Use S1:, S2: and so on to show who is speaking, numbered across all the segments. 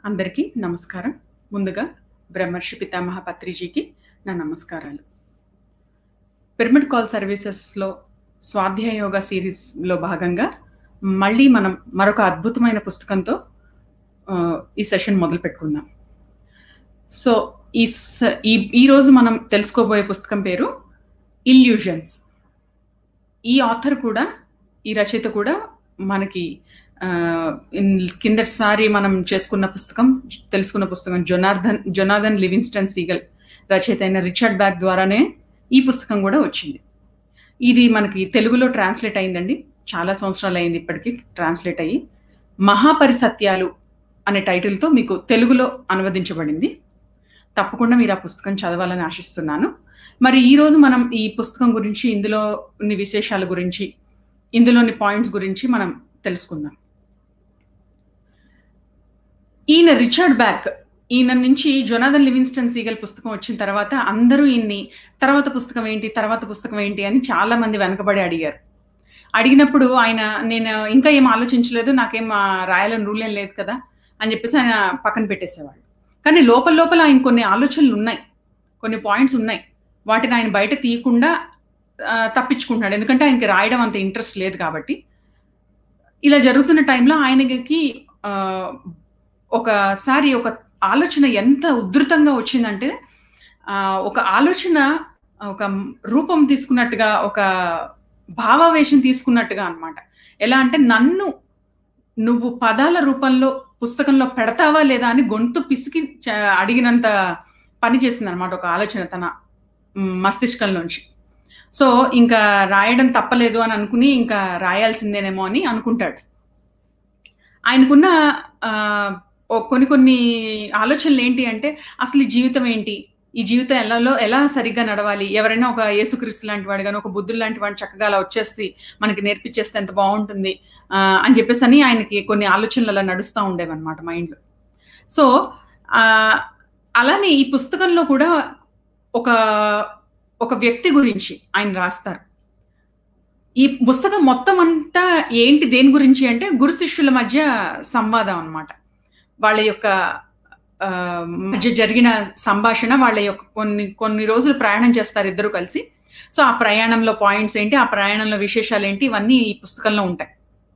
S1: అందరికీ నమస్కారం. ముందుగా బ్రహ్మర్షి పితామహ పత్రిజీకి నా నమస్కారాలు. పిరమిడ్ కాల్ సర్వీసెస్‌లో స్వాధ్యాయ యోగా సిరీస్‌లో భాగంగా మళ్ళీ మనం మరొక అద్భుతమైన పుస్తకంతో ఈ సెషన్ మొదలుపెట్టుకుందాం. సో, ఈరోజు మనం తెలుసుకోబోయే పుస్తకం పేరు ఇల్యూజన్స్. ఈ ఆథర్ కూడా, ఈ రచయిత కూడా మనకి కిందటిసారి మనం తెలుసుకున్న పుస్తకం జొనాథన్ లివింగ్స్టన్ సీగల్ రచయిత అయిన రిచర్డ్ బ్యాక్ ద్వారానే ఈ పుస్తకం కూడా వచ్చింది. ఇది మనకి తెలుగులో ట్రాన్స్లేట్ అయిందండి. చాలా సంవత్సరాలు అయింది ఇప్పటికి ట్రాన్స్లేట్ అయ్యి. మహాపరిసత్యాలు అనే టైటిల్తో మీకు తెలుగులో అనువదించబడింది. తప్పకుండా మీరు ఆ పుస్తకం చదవాలని ఆశిస్తున్నాను. మరి ఈరోజు మనం ఈ పుస్తకం గురించి, ఇందులోని విశేషాల గురించి, ఇందులోని పాయింట్స్ గురించి మనం తెలుసుకుందాం. ఈయన రిచర్డ్ బ్యాక్, ఈయన నుంచి జొనాథన్ లివింగ్స్టన్ సీగల్ పుస్తకం వచ్చిన తర్వాత అందరూ ఈయన్ని తర్వాత పుస్తకం ఏంటి అని చాలా మంది వెనకబడి అడిగారు. అడిగినప్పుడు నేను ఇంకా ఏం ఆలోచించలేదు, నాకేం రాయాలని రూల్ ఏం లేదు కదా అని చెప్పేసి ఆయన పక్కన పెట్టేసేవాళ్ళు. కానీ లోపల ఆయన కొన్ని ఆలోచనలు ఉన్నాయి, కొన్ని పాయింట్స్ ఉన్నాయి. వాటిని ఆయన బయట తీయకుండా తప్పించుకుంటున్నాడు. ఎందుకంటే ఆయనకి రాయడం అంత ఇంట్రెస్ట్ లేదు కాబట్టి. ఇలా జరుగుతున్న టైంలో ఆయనకి ఒకసారి ఒక ఆలోచన ఎంత ఉధృతంగా వచ్చిందంటే, ఒక ఆలోచన ఒక రూపం తీసుకున్నట్టుగా, ఒక భావావేశం తీసుకున్నట్టుగా అన్నమాట. ఎలా అంటే, నువ్వు పదాల రూపంలో పుస్తకంలో పెడతావా లేదా అని గొంతు పిసికి అడిగినంత పని చేసిందనమాట ఒక ఆలోచన తన మస్తిష్కం నుంచి. సో ఇంకా రాయడం తప్పలేదు అని అనుకుని ఇంకా రాయాల్సిందేనేమో అని అనుకుంటాడు. ఆయనకున్న కొన్ని ఆలోచనలు ఏంటి అంటే, అసలు ఈ జీవితం ఏంటి, ఈ జీవితం ఎలా సరిగ్గా నడవాలి, ఎవరైనా ఒక యేసుక్రీస్తు లాంటి వాడు కానీ, ఒక బుద్ధుడు లాంటి వాడు చక్కగా అలా వచ్చేసి మనకి నేర్పించేస్తే ఎంత బాగుంటుంది అని చెప్పేసి ఆయనకి కొన్ని ఆలోచనలు అలా నడుస్తూ ఉండేవన్నమాట మైండ్లో. సో అలానే ఈ పుస్తకంలో కూడా ఒక వ్యక్తి గురించి ఆయన రాస్తారు. ఈ పుస్తకం మొత్తం అంతా దేని గురించి అంటే, గురు శిష్యుల మధ్య సంవాదం అన్నమాట. వాళ్ళ యొక్క మధ్య జరిగిన సంభాషణ, వాళ్ళ యొక్క కొన్ని రోజులు ప్రయాణం చేస్తారు ఇద్దరు కలిసి. సో ఆ ప్రయాణంలో పాయింట్స్ ఏంటి, ఆ ప్రయాణంలో విశేషాలు ఏంటి, ఇవన్నీ ఈ పుస్తకంలో ఉంటాయి.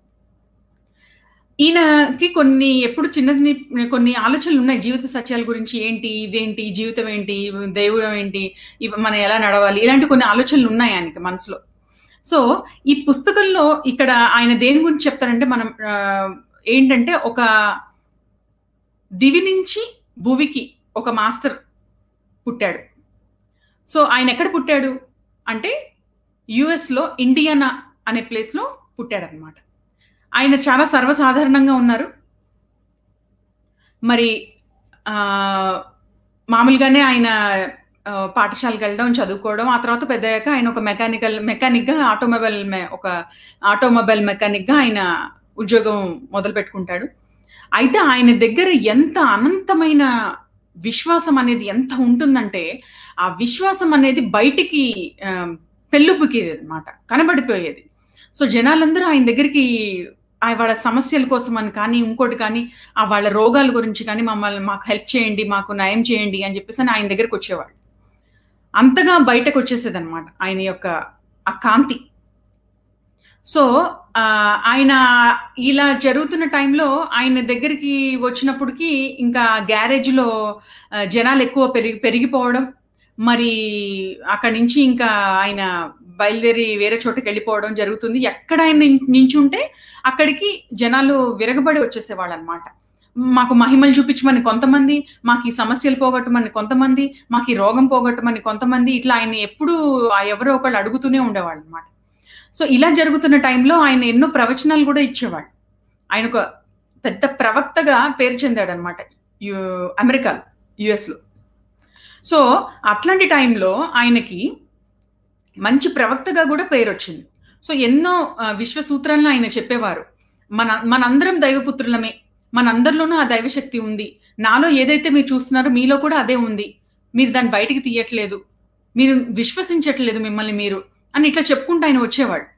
S1: ఈయనకి ఎప్పుడు కొన్ని ఆలోచనలు ఉన్నాయి జీవిత సత్యాల గురించి. ఇదేంటి, జీవితం ఏంటి, దేవుడు ఏంటి, మనం ఎలా నడవాలి, ఇలాంటి కొన్ని ఆలోచనలు ఉన్నాయి ఆయనకి మనసులో. సో ఈ పుస్తకంలో ఇక్కడ ఆయన దేని గురించి చెప్తారంటే, మనం ఏంటంటే, ఒక దివి నుంచి భువికి ఒక మాస్టర్ పుట్టాడు. సో ఆయన ఎక్కడ పుట్టాడు అంటే, యుఎస్లో ఇండియానా అనే ప్లేస్లో పుట్టాడు అనమాట. ఆయన చాలా సర్వసాధారణంగా ఉన్నారు. మరి మామూలుగానే ఆయన పాఠశాలకు వెళ్ళడం, చదువుకోవడం. ఆ తర్వాత పెద్దయ్యాక ఆయన ఒక మెకానిక్గా ఆటోమొబైల్ మెకానిక్గా ఆయన ఉద్యోగం మొదలు పెట్టుకుంటాడు. అయితే ఆయన దగ్గర ఎంత అనంతమైన విశ్వాసం అనేది ఎంత ఉంటుందంటే, ఆ విశ్వాసం అనేది బయటికి పెళ్ళుబుకేది అనమాట, కనబడిపోయేది. సో జనాలందరూ ఆయన దగ్గరికి వాళ్ళ సమస్యల కోసం అని కానీ, ఇంకోటి కానీ, వాళ్ళ రోగాల గురించి కానీ, మాకు హెల్ప్ చేయండి, మాకు నయం చేయండి అని చెప్పేసి ఆయన దగ్గరికి వచ్చేవాళ్ళు. అంతగా బయటకు వచ్చేసేది అనమాట ఆయన యొక్క ఆ కాంతి. సో ఆయన ఇలా జరుగుతున్న టైంలో ఆయన దగ్గరికి వచ్చినప్పటికీ ఇంకా గ్యారేజ్లో జనాలు ఎక్కువ పెరిగిపోవడం, మరి అక్కడి నుంచి ఇంకా ఆయన బయలుదేరి వేరే చోటకి వెళ్ళిపోవడం జరుగుతుంది. ఎక్కడ ఆయన నించుంటే అక్కడికి జనాలు విరగబడి వచ్చేసేవాళ్ళు అనమాట. మాకు మహిమలు చూపించమని కొంతమంది, మాకు ఈ సమస్యలు పోగొట్టమని కొంతమంది, మాకు ఈ రోగం పోగొట్టమని కొంతమంది, ఇట్లా ఆయన ఎప్పుడూ ఎవరో ఒకళ్ళు అడుగుతూనే ఉండేవాళ్ళు అనమాట. సో ఇలా జరుగుతున్న టైంలో ఆయన ఎన్నో ప్రవచనాలు కూడా ఇచ్చేవాడు. ఆయన ఒక పెద్ద ప్రవక్తగా పేరు చెందాడు అనమాట అమెరికాలో, యుఎస్లో. సో అట్లాంటి టైంలో ఆయనకి మంచి ప్రవక్తగా కూడా పేరు వచ్చింది. సో ఎన్నో విశ్వసూత్రాలను ఆయన చెప్పేవారు. మనందరం దైవపుత్రులమే, మనందరిలోనూ ఆ దైవశక్తి ఉంది, నాలో ఏదైతే మీరు చూస్తున్నారో మీలో కూడా అదే ఉంది, మీరు దాన్ని బయటికి తీయట్లేదు, మీరు విశ్వసించట్లేదు మిమ్మల్ని మీరు అని ఇట్లా చెప్పుకుంటూ ఆయన వచ్చేవాడు.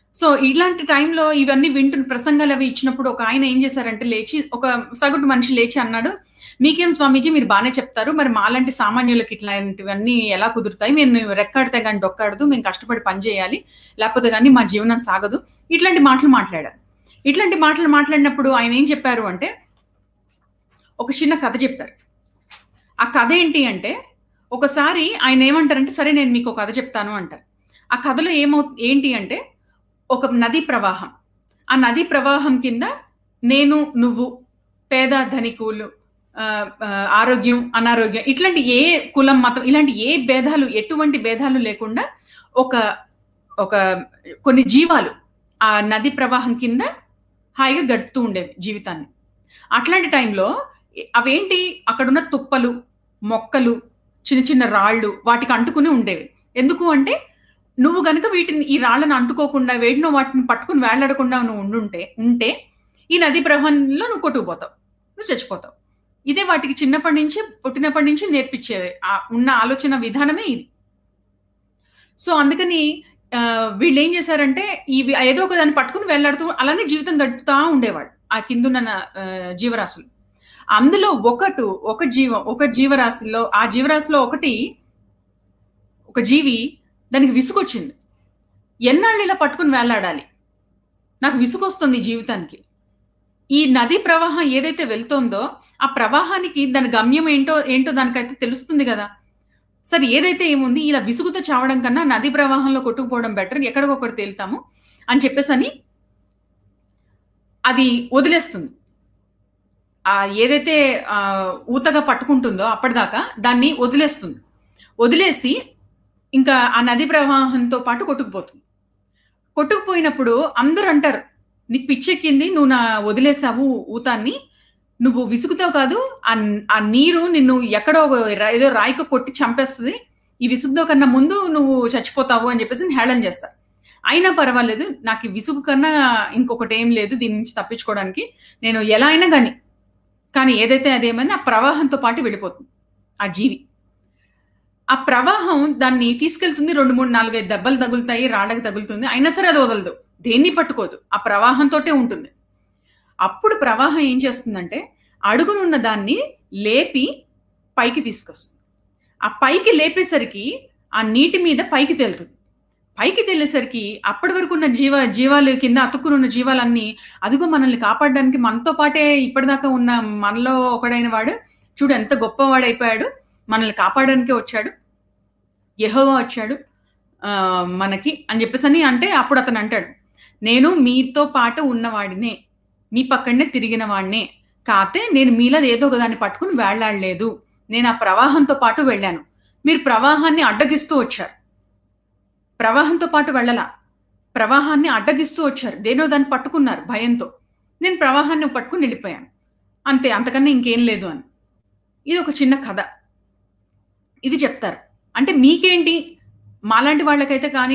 S1: సో ఇలాంటి టైంలో ఇవన్నీ వింటున్న ప్రసంగాలు అవి ఇచ్చినప్పుడు ఒక ఆయన ఏం చేశారంటే లేచి, ఒక సగటు మనిషి లేచి అన్నాడు, "మీకేం స్వామీజీ మీరు బానే చెప్తారు. మరి మాలాంటి సామాన్యులకి ఇట్లాంటివన్నీ ఎలా కుదురుతాయి? మేము రెక్కాడితే గాని డొక్కాడదు. మేము కష్టపడి పని చేయాలి. లేకపోతే గాని మా జీవనం సాగదు." ఇట్లాంటి మాటలు మాట్లాడారు. ఇట్లాంటి మాటలు మాట్లాడినప్పుడు ఆయన ఏం చెప్పారు అంటే, ఒక చిన్న కథ చెప్పారు. ఆ కథ ఏంటి అంటే, ఒకసారి ఆయన ఏమంటారంటే, "సరే నేను మీకో కథ చెప్తాను" అంటారు. ఆ కథలో ఏంటి అంటే, ఒక నదీ ప్రవాహం. ఆ నదీ ప్రవాహం కింద నేను, నువ్వు, పేద, ధనికులు, ఆరోగ్యం, అనారోగ్యం ఇట్లాంటి ఏ కులం, మతం ఇలాంటి ఏ భేదాలు, ఎటువంటి భేదాలు లేకుండా ఒక ఒక కొన్ని జీవాలు ఆ నదీ ప్రవాహం కింద హాయిగా గడుపుతూ ఉండేవి జీవితాన్ని. అట్లాంటి టైంలో అవేంటి అక్కడున్న తుప్పలు, మొక్కలు, చిన్న చిన్న రాళ్ళు వాటికి అంటుకుని ఉండేవి. ఎందుకు అంటే నువ్వు గనుక ఈ రాళ్ళని అంటుకోకుండా వేటినో వాటిని పట్టుకొని వేళ్లాడకుండా నువ్వు ఉంటే ఈ నదీ ప్రవాహంలో నువ్వు కొట్టుకుపోతావు. నువ్వు చచ్చిపోతావు. ఇదే వాటికి పుట్టినప్పటి నుంచి నేర్పించే ఉన్న ఆలోచన విధానమే ఇది. సో అందుకని వీళ్ళేం చేశారంటే ఇవి ఏదో ఒక దాన్ని పట్టుకొని వేళ్లాడుతూ అలానే జీవితం గడుపుతా ఉండేవాళ్ళు. ఆ కిందున్న జీవరాశులు. అందులో ఒక జీవరాశిలో ఆ జీవరాశిలో ఒక జీవి దానికి విసుగొచ్చింది. ఎన్నాళ్ళు ఇలా పట్టుకొని వేళ్లాడాలి? నాకు విసుగొస్తుంది జీవితానికి. ఈ నదీ ప్రవాహం ఏదైతే వెళ్తోందో ఆ ప్రవాహానికి దాని గమ్యం ఏంటో దానికైతే తెలుస్తుంది గదా! సరే ఏదైతే ఏముంది ఇలా విసుగుతో చావడం కన్నా నదీ ప్రవాహంలో కొట్టుకుపోవడం బెటర్. ఎక్కడికొకటి తేలుతాము అని చెప్పేసని అది వదిలేస్తుంది. ఏదైతే ఊతగా పట్టుకుంటుందో అప్పటిదాకా దాన్ని వదిలేస్తుంది. వదిలేసి ఇంకా ఆ నదీ ప్రవాహంతో పాటు కొట్టుకుపోతుంది. కొట్టుకుపోయినప్పుడు అందరూ అంటారు, "నీకు పిచ్చెక్కింది. నువ్వు వదిలేసావు ఊతాన్ని. నువ్వు విసుగుతావు కాదు. ఆ నీరు నిన్ను ఎక్కడో ఏదో రాయికి కొట్టి చంపేస్తది. ఈ విసుగుతో కన్నా ముందు నువ్వు చచ్చిపోతావు" అని చెప్పేసి హేళన చేస్తారు. అయినా పర్వాలేదు. నాకు ఈ విసుగు కన్నా ఇంకొకటేం లేదు దీని నుంచి తప్పించుకోవడానికి. నేను ఎలా అయినా కానీ ఏదైతే అదేమైంది ఆ ప్రవాహంతో పాటు వెళ్ళిపోతుంది ఆ జీవి. ఆ ప్రవాహం దాన్ని తీసుకెళ్తుంది. 2, 3, 4, 5 దెబ్బలు తగులుతాయి. రాళ్ళకి తగులుతుంది. అయినా సరే అది వదలదు. దేన్ని పట్టుకోదు. ఆ ప్రవాహంతోటే ఉంటుంది. అప్పుడు ప్రవాహం ఏం చేస్తుందంటే అడుగునున్న దాన్ని లేపి పైకి తీసుకొస్తుంది. ఆ పైకి లేపేసరికి ఆ నీటి మీద పైకి తేలుతుంది. పైకి తేలేసరికి అప్పటి వరకు ఉన్న జీవాలు కింద అతుక్కునున్న జీవాలన్నీ అదిగో మనల్ని కాపాడడానికి మనతో పాటే ఇప్పటిదాకా ఉన్న మనలో ఒకడైన వాడు చూడు ఎంత గొప్పవాడైపోయాడు. మనల్ని కాపాడడానికే వచ్చాడు. యెహోవా వచ్చాడు మనకి అని చెప్పేసని అంటే అప్పుడు అతను అంటాడు, "నేను మీతో పాటు ఉన్నవాడినే. మీ పక్కనే తిరిగిన వాడినే. కాతే నేను మీలో ఏదో ఒక దాన్ని పట్టుకొని వేళ్లాడలేదు. నేను ఆ ప్రవాహంతో పాటు వెళ్ళాను. మీరు ప్రవాహాన్ని అడ్డగిస్తూ వచ్చారు. ప్రవాహంతో పాటు వెళ్ళలా. ప్రవాహాన్ని అడ్డగిస్తూ వచ్చారు. దేనో దాన్ని పట్టుకున్నారు భయంతో. నేను ప్రవాహాన్ని పట్టుకొని వెళ్ళిపోయాను. అంతే. అంతకన్నా ఇంకేం లేదు" అని. ఇది ఒక చిన్న కథ. ఇది చెప్తారు. అంటే మీకేంటి? మాలాంటి వాళ్ళకైతే గాని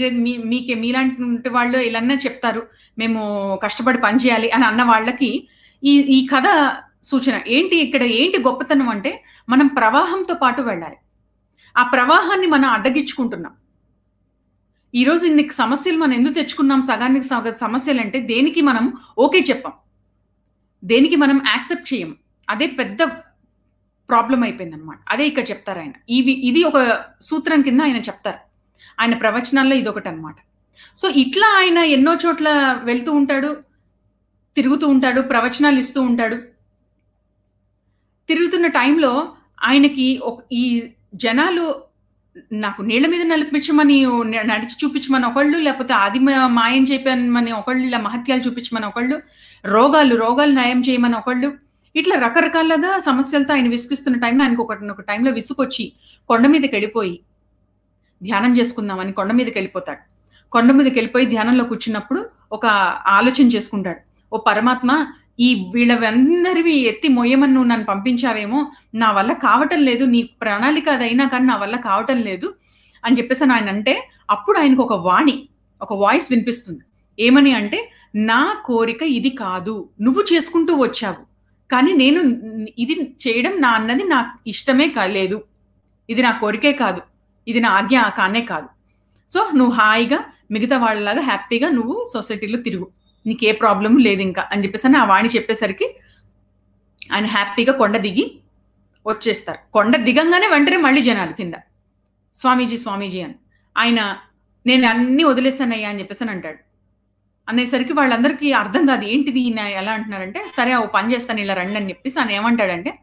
S1: మీలాంటి వాళ్ళు ఇలానే చెప్తారు. మేము కష్టపడి పని చేయాలి అని అన్న వాళ్ళకి ఈ కథ సూచన. ఏంటి గొప్పతనం అంటే మనం ప్రవాహంతో పాటు వెళ్ళాలి. ఆ ప్రవాహాన్ని మనం అడ్డగించుకుంటున్నాం. ఈరోజు ఇన్ని సమస్యలు మనం ఎందుకు తెచ్చుకున్నాం? సగానికి సగం సమస్యలంటే దేనికి మనం ఓకే చెప్పం. దేనికి మనం యాక్సెప్ట్ చేయం. అదే పెద్ద ప్రాబ్లమ్ అయిపోయిందనమాట. అదే ఇక్కడ చెప్తారాయన. ఇది ఒక సూత్రం కింద ఆయన చెప్తారు. ఆయన ప్రవచనాల్లో ఇదొకటనమాట. సో ఇట్లా ఆయన ఎన్నో చోట్ల వెళ్తూ ఉంటాడు. తిరుగుతూ ఉంటాడు. ప్రవచనాలు ఇస్తూ ఉంటాడు. తిరుగుతున్న టైంలో ఆయనకి ఈ జనాలు నాకు నీళ్ల మీద నడిచి చూపించమని ఒకళ్ళు, లేకపోతే మాయం చేయమని ఒకళ్ళు, ఇలా మహత్యాలు చూపించమని ఒకళ్ళు, రోగాలు నయం చేయమని ఒకళ్ళు, ఇట్లా రకరకాలుగా సమస్యలతో ఆయన విసిగిస్తున్న టైంలో ఆయనకు ఒక టైంలో విసుగొచ్చి కొండ మీదకెళ్ళిపోయి ధ్యానం చేసుకుందామని కొండ మీదకెళ్ళిపోతాడు. కొండ మీదకెళ్ళిపోయి ధ్యానంలో కూర్చున్నప్పుడు ఒక ఆలోచన చేసుకుంటాడు. "ఓ పరమాత్మ, వీళ్ళందరివి ఎత్తి మొయ్యమని నువ్వు నన్ను పంపించావేమో, నా వల్ల కావటం లేదు. నీ ప్రణాళిక అదైనా కానీ నా వల్ల కావటం లేదు" అని చెప్పేసి ఆయన అంటే అప్పుడు ఆయనకు ఒక వాయిస్ వినిపిస్తుంది. ఏమని అంటే, "నా కోరిక ఇది కాదు. నువ్వు చేసుకుంటూ వచ్చావు. కానీ నేను ఇది చేయడం అన్నది నాకు ఇష్టమే లేదు. ఇది నా కోరికే కాదు. ఇది నా ఆజ్ఞ కానే కాదు. సో నువ్వు హాయిగా మిగతా వాళ్ళలాగా హ్యాపీగా నువ్వు సొసైటీలో తిరుగు, నీకే ప్రాబ్లం లేదు ఇంకా అని చెప్పేసి ఆ వాణి చెప్పేసరికి ఆయన హ్యాపీగా కొండ దిగి వచ్చేస్తారు. కొండ దిగంగానే వెంటనే మళ్ళీ జనాలు కింద స్వామీజీ స్వామీజీ అని. ఆయన నేను అన్నీ వదిలేసానయ్యా అని చెప్పేసి అంటాడు. అనేసరికి వాళ్ళందరికీ అర్థం కాదు, ఏంటిది ఈయన ఎలా అంటున్నారంటే, సరే ఓ పని చేస్తాను ఇలా రండి అని చెప్పేసి ఆయన ఏమంటాడంటే,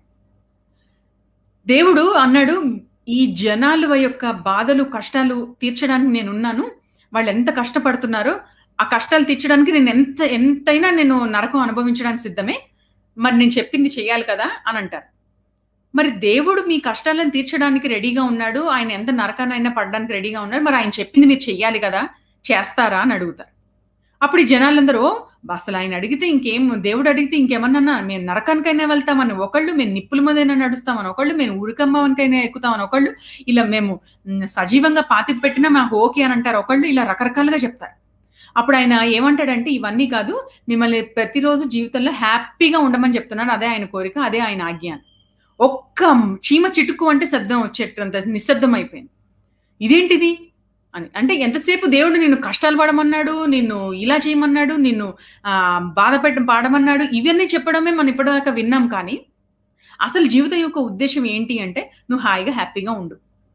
S1: దేవుడు అన్నాడు ఈ జనాల యొక్క బాధలు కష్టాలు తీర్చడానికి నేనున్నాను, వాళ్ళు ఎంత కష్టపడుతున్నారో ఆ కష్టాలు తీర్చడానికి నేను ఎంతైనా నేను నరకం అనుభవించడానికి సిద్ధమే, మరి నేను చెప్పింది చెయ్యాలి కదా అని అంటారు. మరి దేవుడు మీ కష్టాలను తీర్చడానికి రెడీగా ఉన్నాడు, ఆయన ఎంత నరకానైనా పడడానికి రెడీగా ఉన్నాడు, మరి ఆయన చెప్పింది మీరు చెయ్యాలి కదా, చేస్తారా అని అడుగుతారు. అప్పుడు ఈ జనాలందరూ అసలు ఆయన అడిగితే ఇంకేం, దేవుడు అడిగితే ఇంకేమన్నా మేము నరకానికైనా వెళ్తామని ఒకళ్ళు, మేము నిప్పుల మీదైనా నడుస్తామని ఒకళ్ళు, మేము ఉరికమ్మకైనా ఎక్కుతామని ఒకళ్ళు, ఇలా మేము సజీవంగా పాతికి పెట్టినా మాకు ఓకే అని అంటారు ఒకళ్ళు, ఇలా రకరకాలుగా చెప్తారు. అప్పుడు ఆయన ఏమంటాడంటే, ఇవన్నీ కాదు, మిమ్మల్ని ప్రతిరోజు జీవితంలో హ్యాపీగా ఉండమని చెప్తున్నాను, అదే ఆయన కోరిక, అదే ఆయన ఆజ్ఞ. ఒక్క చీమ చిటుకు అంటే శబ్దం వచ్చేటంత నిశ్శబ్దం అయిపోయింది. ఇదేంటిది అని. అంటే ఎంతసేపు దేవుడు నిన్ను కష్టాలు పడమన్నాడు, నిన్ను ఇలా చేయమన్నాడు, నిన్ను పాడమన్నాడు, ఇవన్నీ చెప్పడమే మనం ఇప్పటిదాకా విన్నాం. కానీ అసలు జీవితం యొక్క ఉద్దేశం ఏంటి అంటే, నువ్వు హాయిగా హ్యాపీగా ఉండు,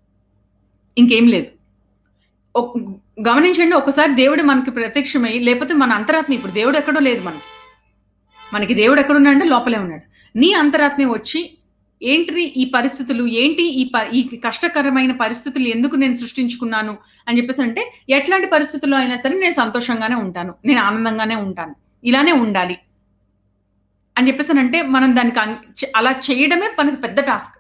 S1: ఇంకేం లేదు. గమనించండి, ఒకసారి దేవుడు మనకి ప్రత్యక్షమై, లేకపోతే మన అంతరాత్మ, ఇప్పుడు దేవుడు ఎక్కడో లేదు మనకి దేవుడు ఎక్కడున్నాడంటే లోపలే ఉన్నాడు. నీ అంతరాత్మ వచ్చి ఏంటి ఈ పరిస్థితులు, ఏంటి ఈ కష్టకరమైన పరిస్థితులు ఎందుకు నేను సృష్టించుకున్నాను అని చెప్పేసి అంటే, ఎట్లాంటి పరిస్థితుల్లో అయినా సరే నేను సంతోషంగానే ఉంటాను, నేను ఆనందంగానే ఉంటాను, ఇలానే ఉండాలి అని చెప్పేసి అంటే, మనం దానికి అలా చేయడమే మనకి పెద్ద టాస్క్.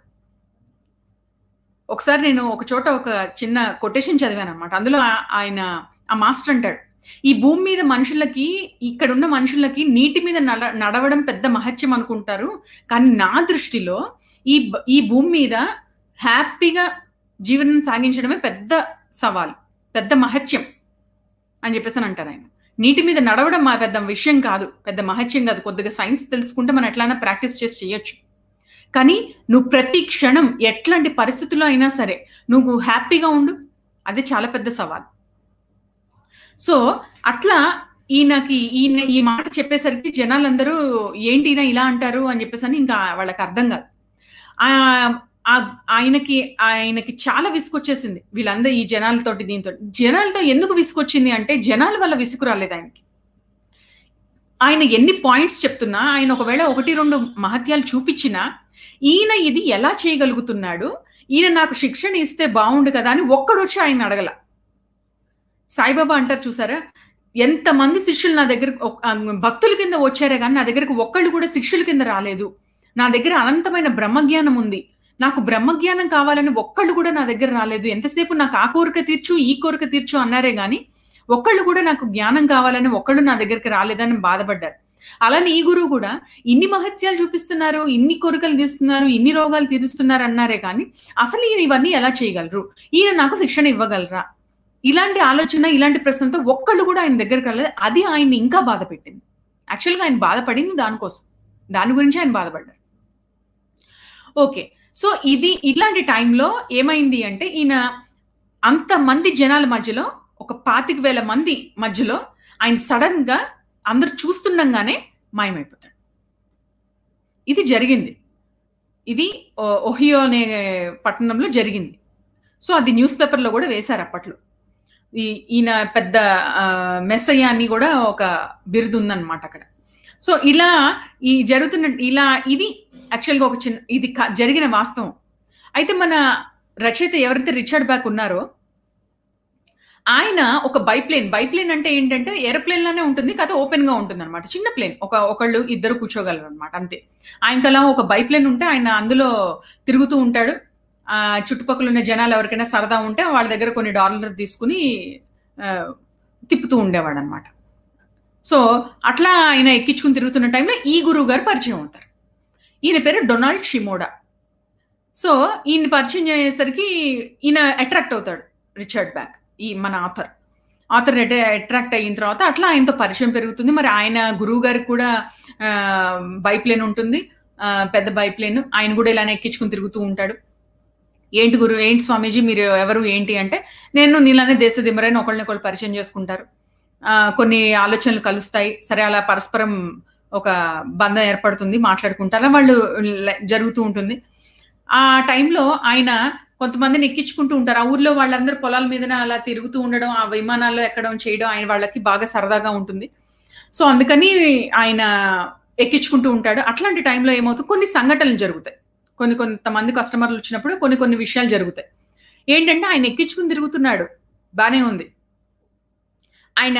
S1: ఒకసారి నేను ఒక చోట ఒక చిన్న కొటేషన్ చదివాను అనమాట. అందులో ఆయన ఆ మాస్టర్ అంటాడు, ఈ భూమి మీద మనుషులకి, ఇక్కడున్న మనుషులకి నీటి మీద నడవడం పెద్ద మహత్యం అనుకుంటారు, కానీ నా దృష్టిలో ఈ భూమి మీద హ్యాపీగా జీవనం సాగించడమే పెద్ద సవాల్, పెద్ద మహత్యం అని చెప్పేసి అంటారు ఆయన. నీటి మీద నడవడం మా పెద్ద విషయం కాదు, పెద్ద మహత్యం కాదు, కొద్దిగా సైన్స్ తెలుసుకుంటే మనం ఎట్లైనా ప్రాక్టీస్ చేసి చేయొచ్చు. కానీ నువ్వు ప్రతి క్షణం ఎట్లాంటి పరిస్థితుల్లో అయినా సరే నువ్వు హ్యాపీగా ఉండు, అది చాలా పెద్ద సవాల్. సో అట్లా ఈయన ఈ మాట చెప్పేసరికి జనాలందరూ ఏంటి ఈయన ఇలా అంటారు అని చెప్పేసి అని ఇంకా వాళ్ళకి అర్థం కాదు. ఆయనకి చాలా విసుకొచ్చేసింది వీళ్ళందరూ, ఈ జనాలతోటి. జనాలతో ఎందుకు విసుకొచ్చింది అంటే, జనాల వల్ల విసుగు రాలేదు ఆయనకి. ఆయన ఎన్ని పాయింట్స్ చెప్తున్నా, ఆయన ఒకవేళ 1-2 మహత్యాలు చూపించినా, ఈయన ఇది ఎలా చేయగలుగుతున్నాడు, ఈయన నాకు శిక్షణ ఇస్తే బాగుండు కదా అని ఒక్కడొచ్చి ఆయన అడగల. సాయిబాబా అంటారు చూసారా, ఎంతమంది శిష్యులు నా దగ్గర భక్తుల కింద వచ్చారే కానీ నా దగ్గరకు ఒక్కళ్ళు కూడా శిష్యుల కింద రాలేదు. నా దగ్గర అనంతమైన బ్రహ్మజ్ఞానం ఉంది, నాకు బ్రహ్మజ్ఞానం కావాలని ఒక్కళ్ళు కూడా నా దగ్గర రాలేదు. ఎంతసేపు నాకు ఆ కోరిక తీర్చు, ఈ కోరిక తీర్చు అన్నారే గాని ఒక్కళ్ళు కూడా నాకు జ్ఞానం కావాలని ఒక్కళ్ళు నా దగ్గరికి రాలేదని బాధపడ్డారు. అలానే ఈ గురువు కూడా ఇన్ని మహత్యాలు చూపిస్తున్నారు, ఇన్ని కోరికలు తీస్తున్నారు, ఇన్ని రోగాలు తీరుస్తున్నారు అన్నారే కానీ అసలు ఈయన ఇవన్నీ ఎలా చేయగలరు, ఈయన నాకు శిక్షణ ఇవ్వగలరా, ఇలాంటి ఆలోచన, ఇలాంటి ప్రశ్నతో ఒక్కళ్ళు కూడా ఆయన దగ్గరికి రాలేదు. అది ఆయన్ని ఇంకా బాధ పెట్టింది. యాక్చువల్గా ఆయన బాధపడింది దానికోసం, దాని గురించి ఆయన బాధపడ్డారు. ఓకే, సో ఇట్లాంటి టైంలో ఏమైంది అంటే, ఈయన అంతమంది జనాల మధ్యలో, ఒక 25,000 మంది మధ్యలో ఆయన సడన్ గా అందరు చూస్తుండగానే మాయమైపోతాడు. ఇది జరిగింది, ఇది ఒహియో అనే పట్టణంలో జరిగింది. సో అది న్యూస్ పేపర్లో కూడా వేశారు అప్పట్లో. ఈయన పెద్ద మెస్సయ్య అని కూడా ఒక బిరుదు ఉందన్నమాట అక్కడ. సో ఇలా ఇది యాక్చువల్గా ఒక చిన్న, ఇది జరిగిన వాస్తవం. అయితే మన రచయిత ఎవరైతే రిచర్డ్ బ్యాక్ ఉన్నారో, ఆయన ఒక బైప్లేన్ అంటే ఏంటంటే ఏరోప్లేన్ లానే ఉంటుంది, కాకపోతే ఓపెన్ గా ఉంటుంది అనమాట. చిన్న ప్లేన్, ఒకళ్ళు ఇద్దరు కూర్చోగలరు అనమాట, అంతే. ఆయనకలా ఒక బైప్లేన్ ఉంటే ఆయన అందులో తిరుగుతూ ఉంటాడు. చుట్టుపక్కల ఉన్న జనాలు ఎవరికైనా సరదా ఉంటే వాళ్ళ దగ్గర కొన్ని డాలర్లు తీసుకుని తిప్పుతూ ఉండేవాడు అనమాట. సో అట్లా ఆయన ఎక్కించుకుని తిరుగుతున్న టైంలో ఈ గురువు గారు పరిచయం అవుతారు. ఈయన పేరు డొనాల్డ్ షిమోడా. సో ఈయన పరిచయం చేసేసరికి ఈయన అట్రాక్ట్ అవుతాడు, రిచర్డ్ బ్యాక్, ఈ మన ఆథర్ అట్రాక్ట్ అయిన తర్వాత అట్లా ఆయనతో పరిచయం పెరుగుతుంది. మరి ఆయన గురువు గారికి కూడా బైప్లేన్ ఉంటుంది, పెద్ద బైప్లేన్, ఆయన కూడా ఇలానే ఎక్కించుకుని తిరుగుతూ ఉంటాడు. ఏంటి స్వామీజీ మీరు ఎవరు ఏంటి అంటే, నేను నీలానే దేశదిమ్మరని ఒకళ్ళనొకళ్ళు పరిచయం చేసుకుంటారు. కొన్ని ఆలోచనలు కలుస్తాయి. సరే అలా పరస్పరం ఒక బంధం ఏర్పడుతుంది. మాట్లాడుకుంటారు. వాళ్ళు జరుగుతూ ఉంటుంది. ఆ టైంలో ఆయన కొంతమందిని ఎక్కించుకుంటూ ఉంటారు. ఆ ఊర్లో వాళ్ళందరూ పొలాల మీదన అలా తిరుగుతూ ఉండడం, ఆ విమానాల్లో ఎక్కడం చేయడం ఆయన వాళ్ళకి బాగా సరదాగా ఉంటుంది. సో, అందుకని ఆయన ఎక్కించుకుంటూ ఉంటాడు. అట్లాంటి టైంలో ఏమవుతుంది కొన్ని సంఘటనలు జరుగుతాయి. కొంతమంది కస్టమర్‌లొచ్చినప్పుడు కొన్ని విషయాలు జరుగుతాయి. ఏంటంటే ఆయన ఎక్కించుకొని తిరుగుతున్నాడు. బానే ఉంది. ఆయన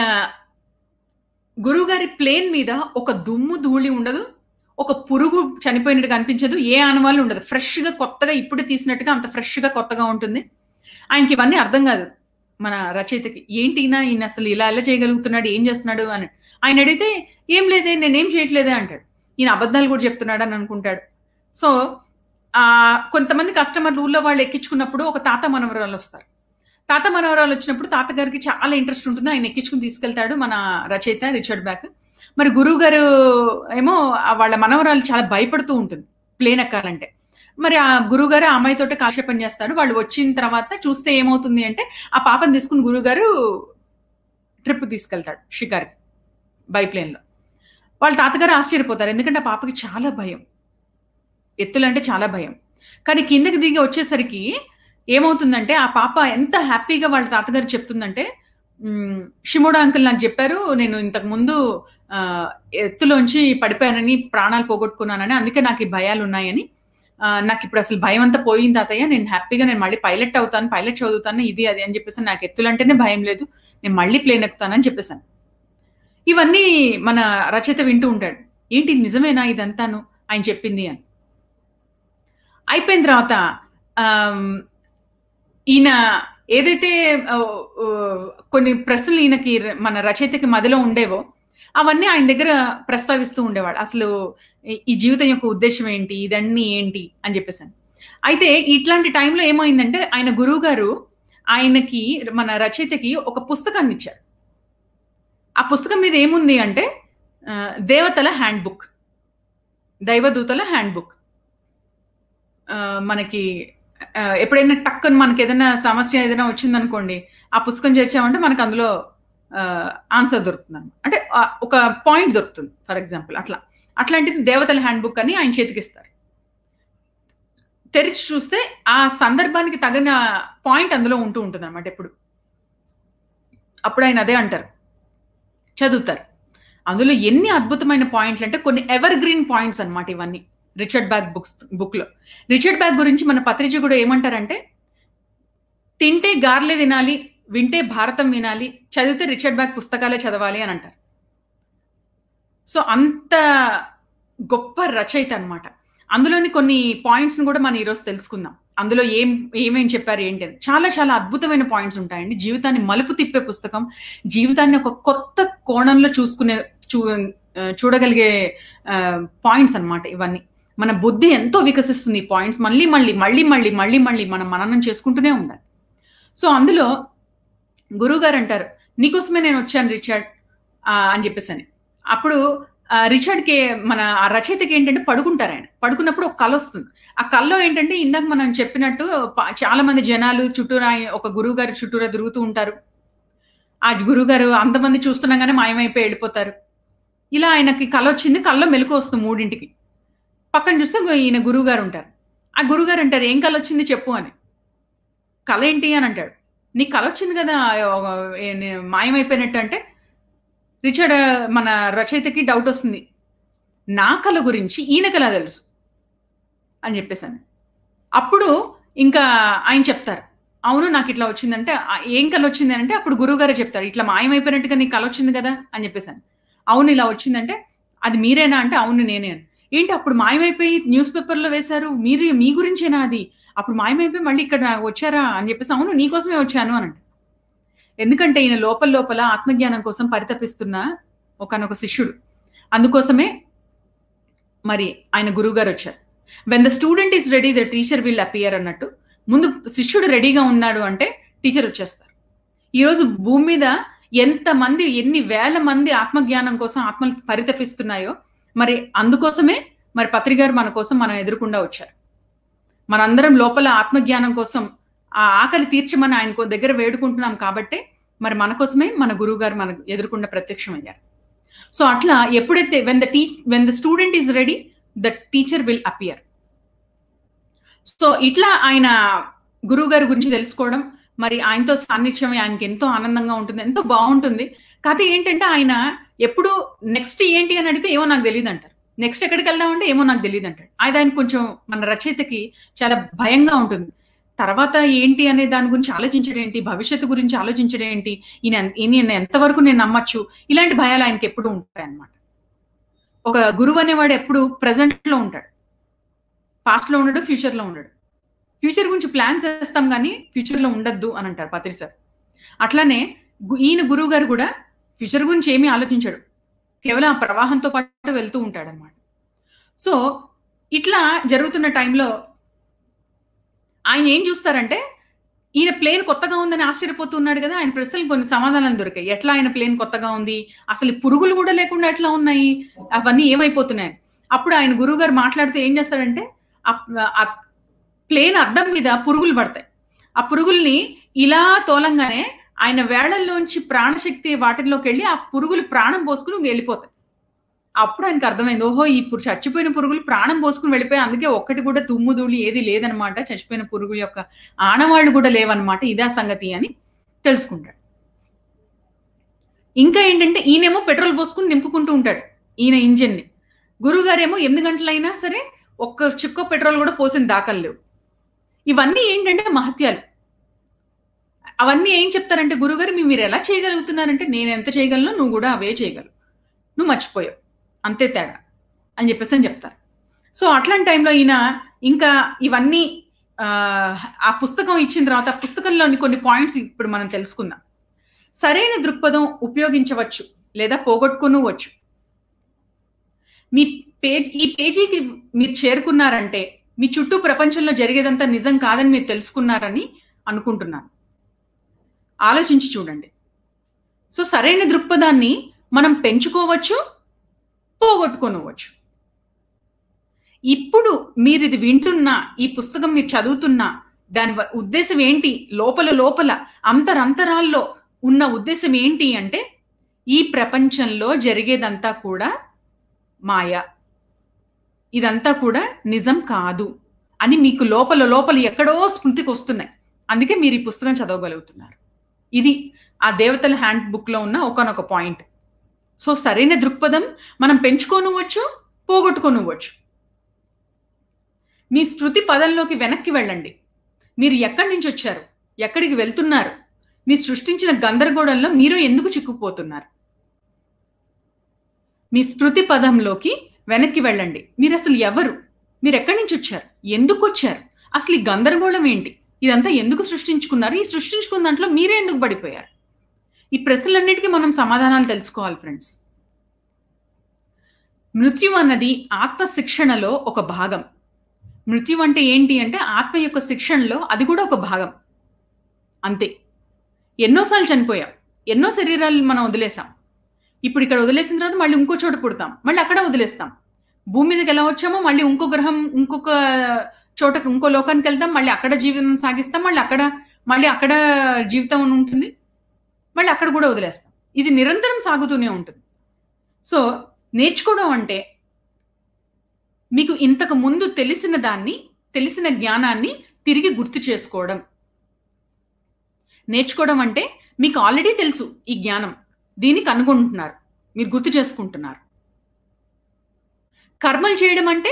S1: గురువుగారి ప్లేన్ మీద ఒక దుమ్ము, ధూళి ఉండదు. ఒక పురుగు చనిపోయినట్టు కనిపించదు. ఏ ఆనవాళ్ళు ఉండదు. ఫ్రెష్‌గా కొత్తగా ఇప్పుడే తీసినట్టుగా అంత ఫ్రెష్‌గా కొత్తగా ఉంటుంది. ఆయనకి ఇవన్నీ అర్థం గాదు. మన రచయితకి. ఏంటి ఈయన అసలు ఇలా చేయగలుగుతున్నాడు? ఏం చేస్తున్నాడు? అని. ఆయన అడిగితే, "ఏం లేదే నేనేం చేయట్లేదే" అంటాడు. ఈయన అబద్ధాలు కూడా చెప్తున్నాడని అనుకుంటాడు. సో, కొంతమంది కస్టమర్లు ఊర్లో వాళ్ళు ఎక్కించుకున్నప్పుడు ఒక తాత మనవరాళ్ళొస్తారు. తాత మనవరాలొచ్చినప్పుడు తాతగారికి చాలా ఇంట్రెస్ట్ ఉంటుంది. ఆయన ఎక్కించుకొని తీసుకెళ్తాడు మన రచయిత రిచర్డ్ బ్యాక్. మరి గురువుగారు ఏమో వాళ్ళ మనవరాలు చాలా భయపడుతూ ఉంటుంది ప్లేన్ ఎక్కాలంటే. మరి ఆ గురువుగారు ఆ అమ్మాయితోటే కాలక్షేపం చేస్తాడు. వాళ్ళు వచ్చిన తర్వాత చూస్తే ఏమవుతుంది అంటే, ఆ పాపని తీసుకొని గురువుగారు ట్రిప్ తీసుకెళ్తాడు షికార్‌కి బైప్లేన్‌లో. వాళ్ళ తాతగారు ఆశ్చర్యపోతారు. ఎందుకంటే ఆ పాపకి చాలా భయం. ఎత్తులంటే చాలా భయం. కానీ కిందకి దిగి వచ్చేసరికి ఏమవుతుందంటే, ఆ పాప ఎంత హ్యాపీగా వాళ్ళ తాతగారు చెప్తుందంటే, షిమోడా అంకుల్ నాకు జెప్పారు. నేను ఇంతకుముందు ఆహ్, ఎత్తులోంచి పడిపోయానని, ప్రాణాలు పోగొట్టుకున్నానని, అందుకే నాకు ఈ భయాలున్నాయని. నాకిప్పుడు అసలు భయం అంతా పోయింది తాతయ్య. నేను మళ్ళీ పైలట్ అవుతాను. పైలట్ చదువుతాను. ఇది అది అని చెప్పేసి నాకు ఎత్తులంటేనే భయం లేదు. నేను మళ్ళీ ప్లేన్ ఎక్కుతానని చెప్పేసాను. ఇవన్నీ మన రచయిత వింటూ ఉంటాడు. ఏంటి నిజమేనా ఇదంతాను ఆయన చెప్పింది అని. అయిపోయిన తర్వాత ఆహ్, ఈయన ఏదైతే ఆహ్, ఆహ్, కొన్ని ప్రశ్నలు ఈయనకి మన రచయితకి మదిలో ఉండేవో, అవన్నీ ఆయన దగ్గర ప్రస్తావిస్తూ ఉండేవాడు. అసలు ఈ జీవితం యొక్క ఉద్దేశ్యం ఏంటి? ఇదన్నీ ఏంటి? అని చెప్పేసని. అయితే ఇట్లాంటి టైంలో ఏమైందంటే, ఆయన గురువుగారు ఆయనకి మన రచయితకి ఒక పుస్తకాన్నిచ్చారు. ఆ పుస్తకం మీద ఏముంది అంటే దేవతల హ్యాండ్‌బుక్. దైవదూతల హ్యాండ్‌బుక్. మనకి ఎప్పుడైనా టక్కని మనకేదైనా సమస్య ఏదైనా వచ్చిందనుకోండి, ఆ పుస్తకం తెరిచామంటే మనకు అందులో ఆన్సర్ దొరుకుతుందన్నమాట. అంటే ఒక పాయింట్ దొరుకుతుంది ఫర్ ఎగ్జాంపుల్ అట్లా. అట్లాంటిది దేవతల హ్యాండ్‌బుక్ అని ఆయన చేతికిస్తారు. తెరిచి చూస్తే ఆ సందర్భానికి తగిన పాయింట్ అందులో ఉంటూ ఉంటుందన్నమాట ఎప్పుడు. అప్పుడు ఆయన అదే అంటారు. చదువుతారు. అందులో ఎన్ని అద్భుతమైన పాయింట్లంటే కొన్ని ఎవర్ గ్రీన్ పాయింట్స్ అన్నమాట ఇవన్నీ. రిచర్డ్ బ్యాక్ బుక్‌లో. రిచర్డ్ బ్యాక్ గురించి మన పత్రిజీ కూడా ఏమంటారంటే, తింటే గార్లే తినాలి, వింటే భారతం వినాలి, చదివితే రిచర్డ్ బ్యాక్ పుస్తకాలే చదవాలి అని అంటారు. సో, అంత గొప్ప రచయిత అన్నమాట. అందులోని కొన్ని పాయింట్స్‌ని కూడా మనం ఈరోజు తెలుసుకుందాం. అందులో ఏమేం చెప్పారు ఏంటి అని. చాలా చాలా అద్భుతమైన పాయింట్స్ ఉంటాయండి. జీవితాన్ని మలుపు తిప్పే పుస్తకం. జీవితాన్ని ఒక కొత్త కోణంలో చూడగలిగే పాయింట్స్ అన్నమాట ఇవన్నీ. మన బుద్ధి ఎంతో వికసిస్తుంది ఈ పాయింట్స్ మళ్ళీ మనం మననం చేసుకుంటూనే ఉండాలి. సో, అందులో గురువుగారు అంటారు, "నీకోసమే నేనొచ్చాను రిచర్డ్" అని చెప్పేసని. అప్పుడు రిచర్డ్‌కి మన ఆ రచయితకి ఏంటంటే పడుకుంటారాయన. పడుకున్నప్పుడు ఒక కలొస్తుంది. ఆ కల్లో ఏంటంటే ఇందాక మనం చెప్పినట్టు చాలా మంది జనాలు చుట్టూరా ఒక గురువుగారి చుట్టూరా తిరుగుతూ ఉంటారు. ఆ గురువుగారు అంతమంది చూస్తుండగానే మాయమైపోయి ఎళ్ళిపోతారు. ఇలా ఆయనకి కలొచ్చింది. కల్లో మెలుకువొస్తుంది 3కి. పక్కన చూస్తే ఈయన గురువుగారుంటారు. ఆ గురువుగారంటారు, "ఏం కలొచ్చింది చెప్పు" అని. "కలేంటి" అని అంటాడు. "నీకు కలొచ్చింది గదా! మాయమైపోయినట్టు" అంటే రిచర్డ్ మన రచయితకి డౌటొస్తుంది. నా కల గురించి ఈయనకెలా తెలుసు? అని జెప్పేసని. అప్పుడు ఇంకా ఆయన చెప్తారు. అవును నాకిట్లా వచ్చిందంటే ఏం కలొచ్చింది అనంటే అప్పుడు గురువుగారే చెప్తారు. "ఇట్లా మాయమైపోయినట్టుగా నీకు కలొచ్చింది గదా!" అని జెప్పేసని. అవును ఇలా వచ్చిందంటే, "అది మీరేనా?" అంటే అవును నేనే అని. ఏంటి అప్పుడు మాయమైపోయి న్యూస్ పేపర్‌లో వేశారు. మీ గురించేనా అది? అప్పుడు మాయమైపోయి మళ్ళీ ఇక్కడ వచ్చారా? అని జెప్పేసి, అవును నీకోసమే వచ్చాను అనంట. ఎందుకంటే ఈయన లోపల ఆత్మజ్ఞానం కోసం పరితపిస్తున్న ఒకానొక శిష్యుడు. అందుకోసమే మరి ఆయన గురువుగారొచ్చారు. When the student is ready the teacher will appear అన్నట్టు. ముందు శిష్యుడు రెడీగా ఉన్నాడు అంటే టీచర్ వచ్చేస్తారు. ఈరోజు భూమి మీద ఎంతమంది ఎన్ని వేల మంది ఆత్మజ్ఞానం కోసం ఆత్మలు పరితపిస్తున్నాయో మరి అందుకోసమే మరి పత్రి గారు మన కోసం మనం ఎదురుకుండా వచ్చారు. మనందరం లోపల ఆత్మజ్ఞానం కోసం ఆ ఆకలి తీర్చమని ఆయన దగ్గర వేడుకుంటున్నాం కాబట్టే మరి మన కోసమే మన గురువు గారు మనకు ఎదురుకుండా ప్రత్యక్షమయ్యారు. సో అట్లా ఎప్పుడైతే when the student is ready the teacher will appear. So ఇట్లా ఆయన గురువు గారి గురించి తెలుసుకోవడం, మరి ఆయనతో సాన్నిధ్యం ఆయనకి ఎంతో ఆనందంగా ఉంటుంది, ఎంతో బాగుంటుంది. కథ ఏంటంటే ఆయన ఎప్పుడు నెక్స్ట్ ఏంటి అని అడిగితే ఏమో నాకు తెలియదు అంటారు, నెక్స్ట్ ఎక్కడికి వెళ్దామంటే ఏమో నాకు తెలియదు అంటాడు. ఆయన కొంచెం మన రచయితకి చాలా భయంగా ఉంటుంది. తర్వాత ఏంటి అనే దాని గురించి ఆలోచించడం ఏంటి, భవిష్యత్తు గురించి ఆలోచించడం ఏంటి, ఈయన ఎంతవరకు నేను నమ్మచ్చు, ఇలాంటి భయాలు ఆయనకి ఎప్పుడు ఉంటాయి అన్నమాట. ఒక గురువు అనేవాడు ఎప్పుడు ప్రెసెంట్ లో ఉంటాడు, పాస్ట్ లో ఉండడు, ఫ్యూచర్ లో ఉండడు. ఫ్యూచర్ గురించి ప్లాన్ చేస్తాం కానీ ఫ్యూచర్ లో ఉండద్దు అని అంటారు పత్రి సార్. అట్లానే ఈయన గురువు గారు కూడా ఫ్యూచర్ గురించి ఏమీ ఆలోచించడు, కేవలం ఆ ప్రవాహంతో పాటు వెళ్తూ ఉంటాడు అన్నమాట. సో ఇట్లా జరుగుతున్న టైంలో ఆయన ఏం చూస్తారంటే, ఈయన ప్లేన్ కొత్తగా ఉందని ఆశ్చర్యపోతున్నాడు కదా, ఆయన ప్రశ్నలు కొన్ని సమాధానాలు దొరికాయి. ఎట్లా ఆయన ప్లేన్ కొత్తగా ఉంది, అసలు పురుగులు కూడా లేకుండా ఎట్లా ఉన్నాయి, అవన్నీ ఏమైపోతున్నాయి. అప్పుడు ఆయన గురువు గారు మాట్లాడుతూ ఏం చేస్తారంటే, ఆ ప్లేన్ అద్దం మీద పురుగులు పడతాయి. ఆ పురుగుల్ని ఇలా తోలంగానే ఆయన వేళల్లోంచి ప్రాణశక్తి వాటిల్లోకి వెళ్ళి ఆ పురుగులు ప్రాణం పోసుకుని వెళ్ళిపోతాయి. అప్పుడు ఆయనకు అర్థమైంది, ఓహో ఇప్పుడు చచ్చిపోయిన పురుగులు ప్రాణం పోసుకుని వెళ్ళిపోయి, అందుకే ఒక్కటి కూడా తుమ్ముదూళి ఏది లేదనమాట, చచ్చిపోయిన పురుగుల యొక్క ఆనవాళ్లు కూడా లేవన్నమాట, ఇదా సంగతి అని తెలుసుకుంటాడు. ఇంకా ఏంటంటే ఈయనేమో పెట్రోల్ పోసుకుని నింపుకుంటూ ఉంటాడు ఈయన ఇంజిన్ ని. గురువు గారేమో 8 గంటలైనా సరే ఒక్క చుక్క పెట్రోల్ కూడా పోసిన దాఖలు లేవు. ఇవన్నీ ఏంటంటే మహత్యాలు. అవన్నీ ఏం చెప్తారంటే, గురుగారు మీరు ఎలా చేయగలుగుతున్నారంటే, నేను ఎంత చేయగలను నువ్వు కూడా అవే చేయగలవు, నువ్వు మర్చిపోయావు, అంతే తేడా అని చెప్పేసి అని చెప్తారు. సో అట్లాంటి టైంలో ఈయన ఇంకా ఇవన్నీ ఆ పుస్తకం ఇచ్చిన తర్వాత ఆ పుస్తకంలోని కొన్ని పాయింట్స్ ఇప్పుడు మనం తెలుసుకుందాం. సరైన దృక్పథం ఉపయోగించవచ్చు లేదా పోగొట్టుకోవచ్చు. ఈ పేజీకి మీరు చేరుకున్నారంటే మీ చుట్టూ ప్రపంచంలో జరిగేదంతా నిజం కాదని మీరు తెలుసుకున్నారని అనుకుంటున్నాను. ఆలోచించి చూడండి. సో సరైన దృక్పథాన్ని మనం పెంచుకోవచ్చు, పోగొట్టుకోవచ్చు. ఇప్పుడు మీరు ఇది వింటున్నా, ఈ పుస్తకం మీరు చదువుతున్నా, దాని ఉద్దేశం ఏంటి, లోపల అంతరాల్లో ఉన్న ఉద్దేశం ఏంటి అంటే, ఈ ప్రపంచంలో జరిగేదంతా కూడా మాయ, ఇదంతా కూడా నిజం కాదు అని మీకు లోపల ఎక్కడో స్మృతికి వస్తున్నాయి. అందుకే మీరు ఈ పుస్తకం చదవగలుగుతున్నారు. ఇది ఆ దేవతల హ్యాండ్ బుక్ లో ఉన్న ఒకనొక పాయింట్. సో సరైన దృక్పథం మనం పెంచుకోనువచ్చు, పోగొట్టుకోనువచ్చు. మీ స్మృతి పదంలోకి వెనక్కి వెళ్ళండి. మీరు ఎక్కడి నుంచి వచ్చారు, ఎక్కడికి వెళ్తున్నారు, మీ సృష్టించిన గందరగోళంలో మీరు ఎందుకు చిక్కుపోతున్నారు? మీ స్మృతి పదంలోకి వెనక్కి వెళ్ళండి. మీరు అసలు ఎవరు, మీరు ఎక్కడి నుంచి వచ్చారు, ఎందుకు వచ్చారు, అసలు ఈ గందరగోళం ఏంటి, ఇదంతా ఎందుకు సృష్టించుకున్నారు, ఈ సృష్టించుకున్న దాంట్లో మీరే ఎందుకు పడిపోయారు? ఈ ప్రశ్నలన్నిటికీ మనం సమాధానాలు తెలుసుకోవాలి ఫ్రెండ్స్. మృత్యు అన్నది ఆత్మ శిక్షణలో ఒక భాగం. మృత్యు అంటే ఏంటి అంటే, ఆత్మ యొక్క శిక్షణలో అది కూడా ఒక భాగం, అంతే. ఎన్నోసార్లు చనిపోయాం, ఎన్నో శరీరాలు మనం వదిలేసాం. ఇప్పుడు ఇక్కడ వదిలేసిన తర్వాత మళ్ళీ ఇంకో చోట పుడతాం, మళ్ళీ అక్కడ వదిలేస్తాం. భూమి మీదకి ఎలా వచ్చామో మళ్ళీ ఇంకో గ్రహం, ఇంకొక చోటకి, ఇంకో లోకానికి వెళ్తాం, మళ్ళీ అక్కడ జీవితం సాగిస్తాం, మళ్ళీ అక్కడ జీవితం ఉంటుంది, మళ్ళీ అక్కడ కూడా వదిలేస్తాం. ఇది నిరంతరం సాగుతూనే ఉంటుంది. సో నేర్చుకోవడం అంటే మీకు ఇంతకు ముందు తెలిసిన జ్ఞానాన్ని తిరిగి గుర్తు చేసుకోవడం. నేర్చుకోవడం అంటే మీకు ఆల్రెడీ తెలుసు ఈ జ్ఞానం, దీనికి అనుకుంటున్నారు, మీరు గుర్తు చేసుకుంటున్నారు. కర్మలు చేయడం అంటే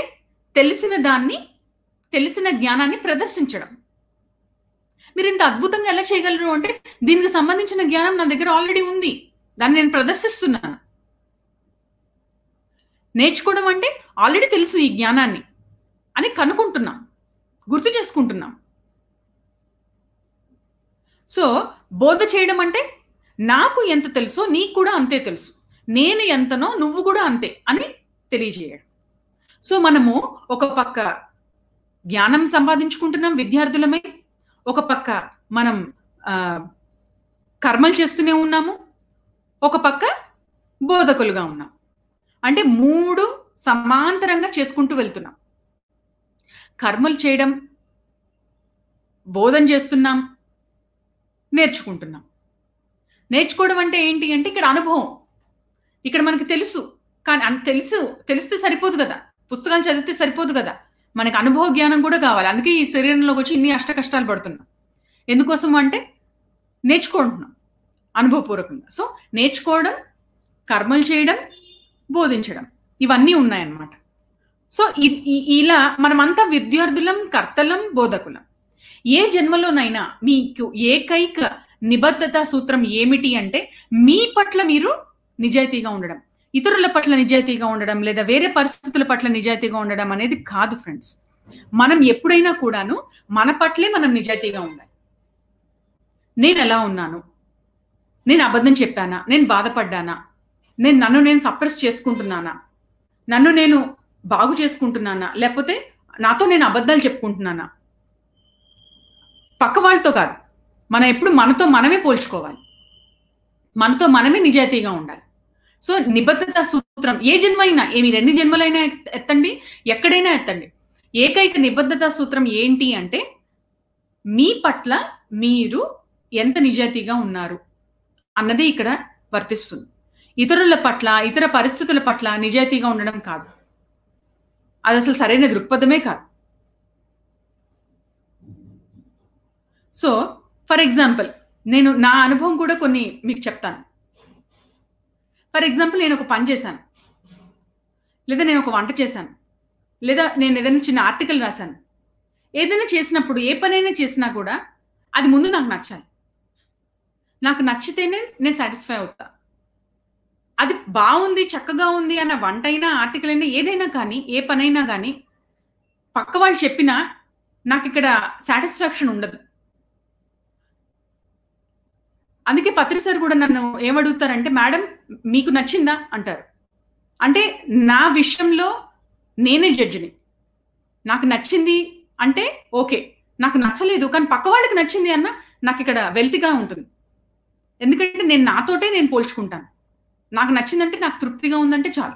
S1: తెలిసిన జ్ఞానాన్ని ప్రదర్శించడం. మీరు ఇంత అద్భుతంగా ఎలా చేయగలరు అంటే, దీనికి సంబంధించిన జ్ఞానం నా దగ్గర ఆల్రెడీ ఉంది, దాన్ని నేను ప్రదర్శిస్తున్నాను. నేర్చుకోవడం అంటే ఆల్రెడీ తెలుసు ఈ జ్ఞానాన్ని అని కనుక్కుంటున్నాం, గుర్తు చేసుకుంటున్నాం. సో బోధ చేయడం అంటే, నాకు ఎంత తెలుసో నీకు కూడా అంతే తెలుసు, నేను ఎంతనో నువ్వు కూడా అంతే అని తెలియజేయడం. సో మనము ఒక పక్క జ్ఞానం సంపాదించుకుంటున్నాం విద్యార్థులమై, ఒక పక్క మనం కర్మలు చేస్తూనే ఉన్నాము, ఒక పక్క బోధకులుగా ఉన్నాం. అంటే 3 సమాంతరంగా చేసుకుంటూ వెళ్తున్నాం. కర్మలు చేయడం బోధన చేస్తున్నాం, నేర్చుకుంటున్నాం. నేర్చుకోవడం అంటే ఏంటి అంటే ఇక్కడ అనుభవం. ఇక్కడ మనకు తెలుసు. కానీ తెలిస్తే సరిపోదు కదా! పుస్తకాలు చదివితే సరిపోదు కదా! మనకు అనుభవ జ్ఞానం కూడా కావాలి. అందుకే ఈ శరీరంలోకొచ్చి ఇన్ని కష్టాలు పడుతున్నాం. ఎందుకోసం అంటే నేర్చుకుంటున్నాం అనుభవపూర్వకంగా. సో, నేర్చుకోవడం, కర్మలు చేయడం, బోధించడం ఇవన్నీ ఉన్నాయన్నమాట. సో, ఇలా మనమంతా విద్యార్థులం, కర్తలం, బోధకులం. ఏ జన్మలోనైనా మీకు ఏకైక నిబద్ధత సూత్రం ఏమిటి అంటే మీ పట్ల మీరు నిజాయితీగా ఉండడం. ఇతరుల పట్ల నిజాయితీగా ఉండడం లేదా వేరే పరిస్థితుల పట్ల నిజాయితీగా ఉండడం అనేది కాదు ఫ్రెండ్స్. మనం ఎప్పుడైనా కూడాను మన పట్లే మనం నిజాయితీగా ఉండాలి. నేను ఎలా ఉన్నాను? నేను అబద్ధం చెప్పానా? నేను బాధపడ్డానా? నన్ను నేను సప్రెస్ చేసుకుంటున్నానా? నన్ను నేను బాగు చేసుకుంటున్నానా? లేకపోతే నాతో నేను అబద్ధాలు చెప్పుకుంటున్నానా? పక్క వాళ్ళతో కాదు. మనం ఎప్పుడు మనతో మనమే పోల్చుకోవాలి. మనతో మనమే నిజాయితీగా ఉండాలి. సో, నిబద్ధత సూత్రం ఏ జన్మైనా, మీరు ఎన్ని జన్మలైనా ఎత్తండి, ఎక్కడైనా ఎత్తండి. ఏకైక నిబద్ధత సూత్రం ఏంటి అంటే మీ పట్ల మీరు ఎంత నిజాయితీగా ఉన్నారు అన్నది ఇక్కడ వర్తిస్తుంది. ఇతరుల పట్ల, ఇతర పరిస్థితుల పట్ల నిజాయితీగా ఉండడం కాదు. అది అసలు సరైన దృక్పథమే కాదు. సో, ఫర్ ఎగ్జాంపుల్ నేను నా అనుభవం కూడా కొన్ని మీకు చెప్తాను. ఫర్ ఎగ్జాంపుల్ నేను ఒక పని చేశాను, లేదా నేను ఒక వంట చేశాను, లేదా నేను ఏదైనా చిన్న ఆర్టికల్ రాశాను. ఏదైనా చేసినప్పుడు, ఏ పనైనా చేసినా కూడా అది ముందు నాకు నచ్చాలి. నాకు నచ్చితేనే నేను సాటిస్ఫై అవుతా. అది బాగుంది, చక్కగా ఉంది అన్న వంట అయినా, ఆర్టికల్ అయినా, ఏదైనా కానీ, ఏ పనైనా కానీ పక్క వాళ్ళు చెప్పినా నాకు ఇక్కడ సాటిస్ఫాక్షన్ ఉండదు. అందుకే పత్రి సార్ కూడా నన్ను ఏమడుగుతారంటే, మేడం మీకు నచ్చిందా అంటారు. అంటే నా విషయంలో నేనే జడ్జిని. నాకు నచ్చింది అంటే ఓకే, నాకు నచ్చలేదు కానీ పక్క వాళ్ళకి నచ్చింది అన్న నాకు ఇక్కడ వెల్తిగా ఉంటుంది. ఎందుకంటే నేను నాతోటే నేను పోల్చుకుంటాను. నాకు నచ్చిందంటే, నాకు తృప్తిగా ఉందంటే చాలు.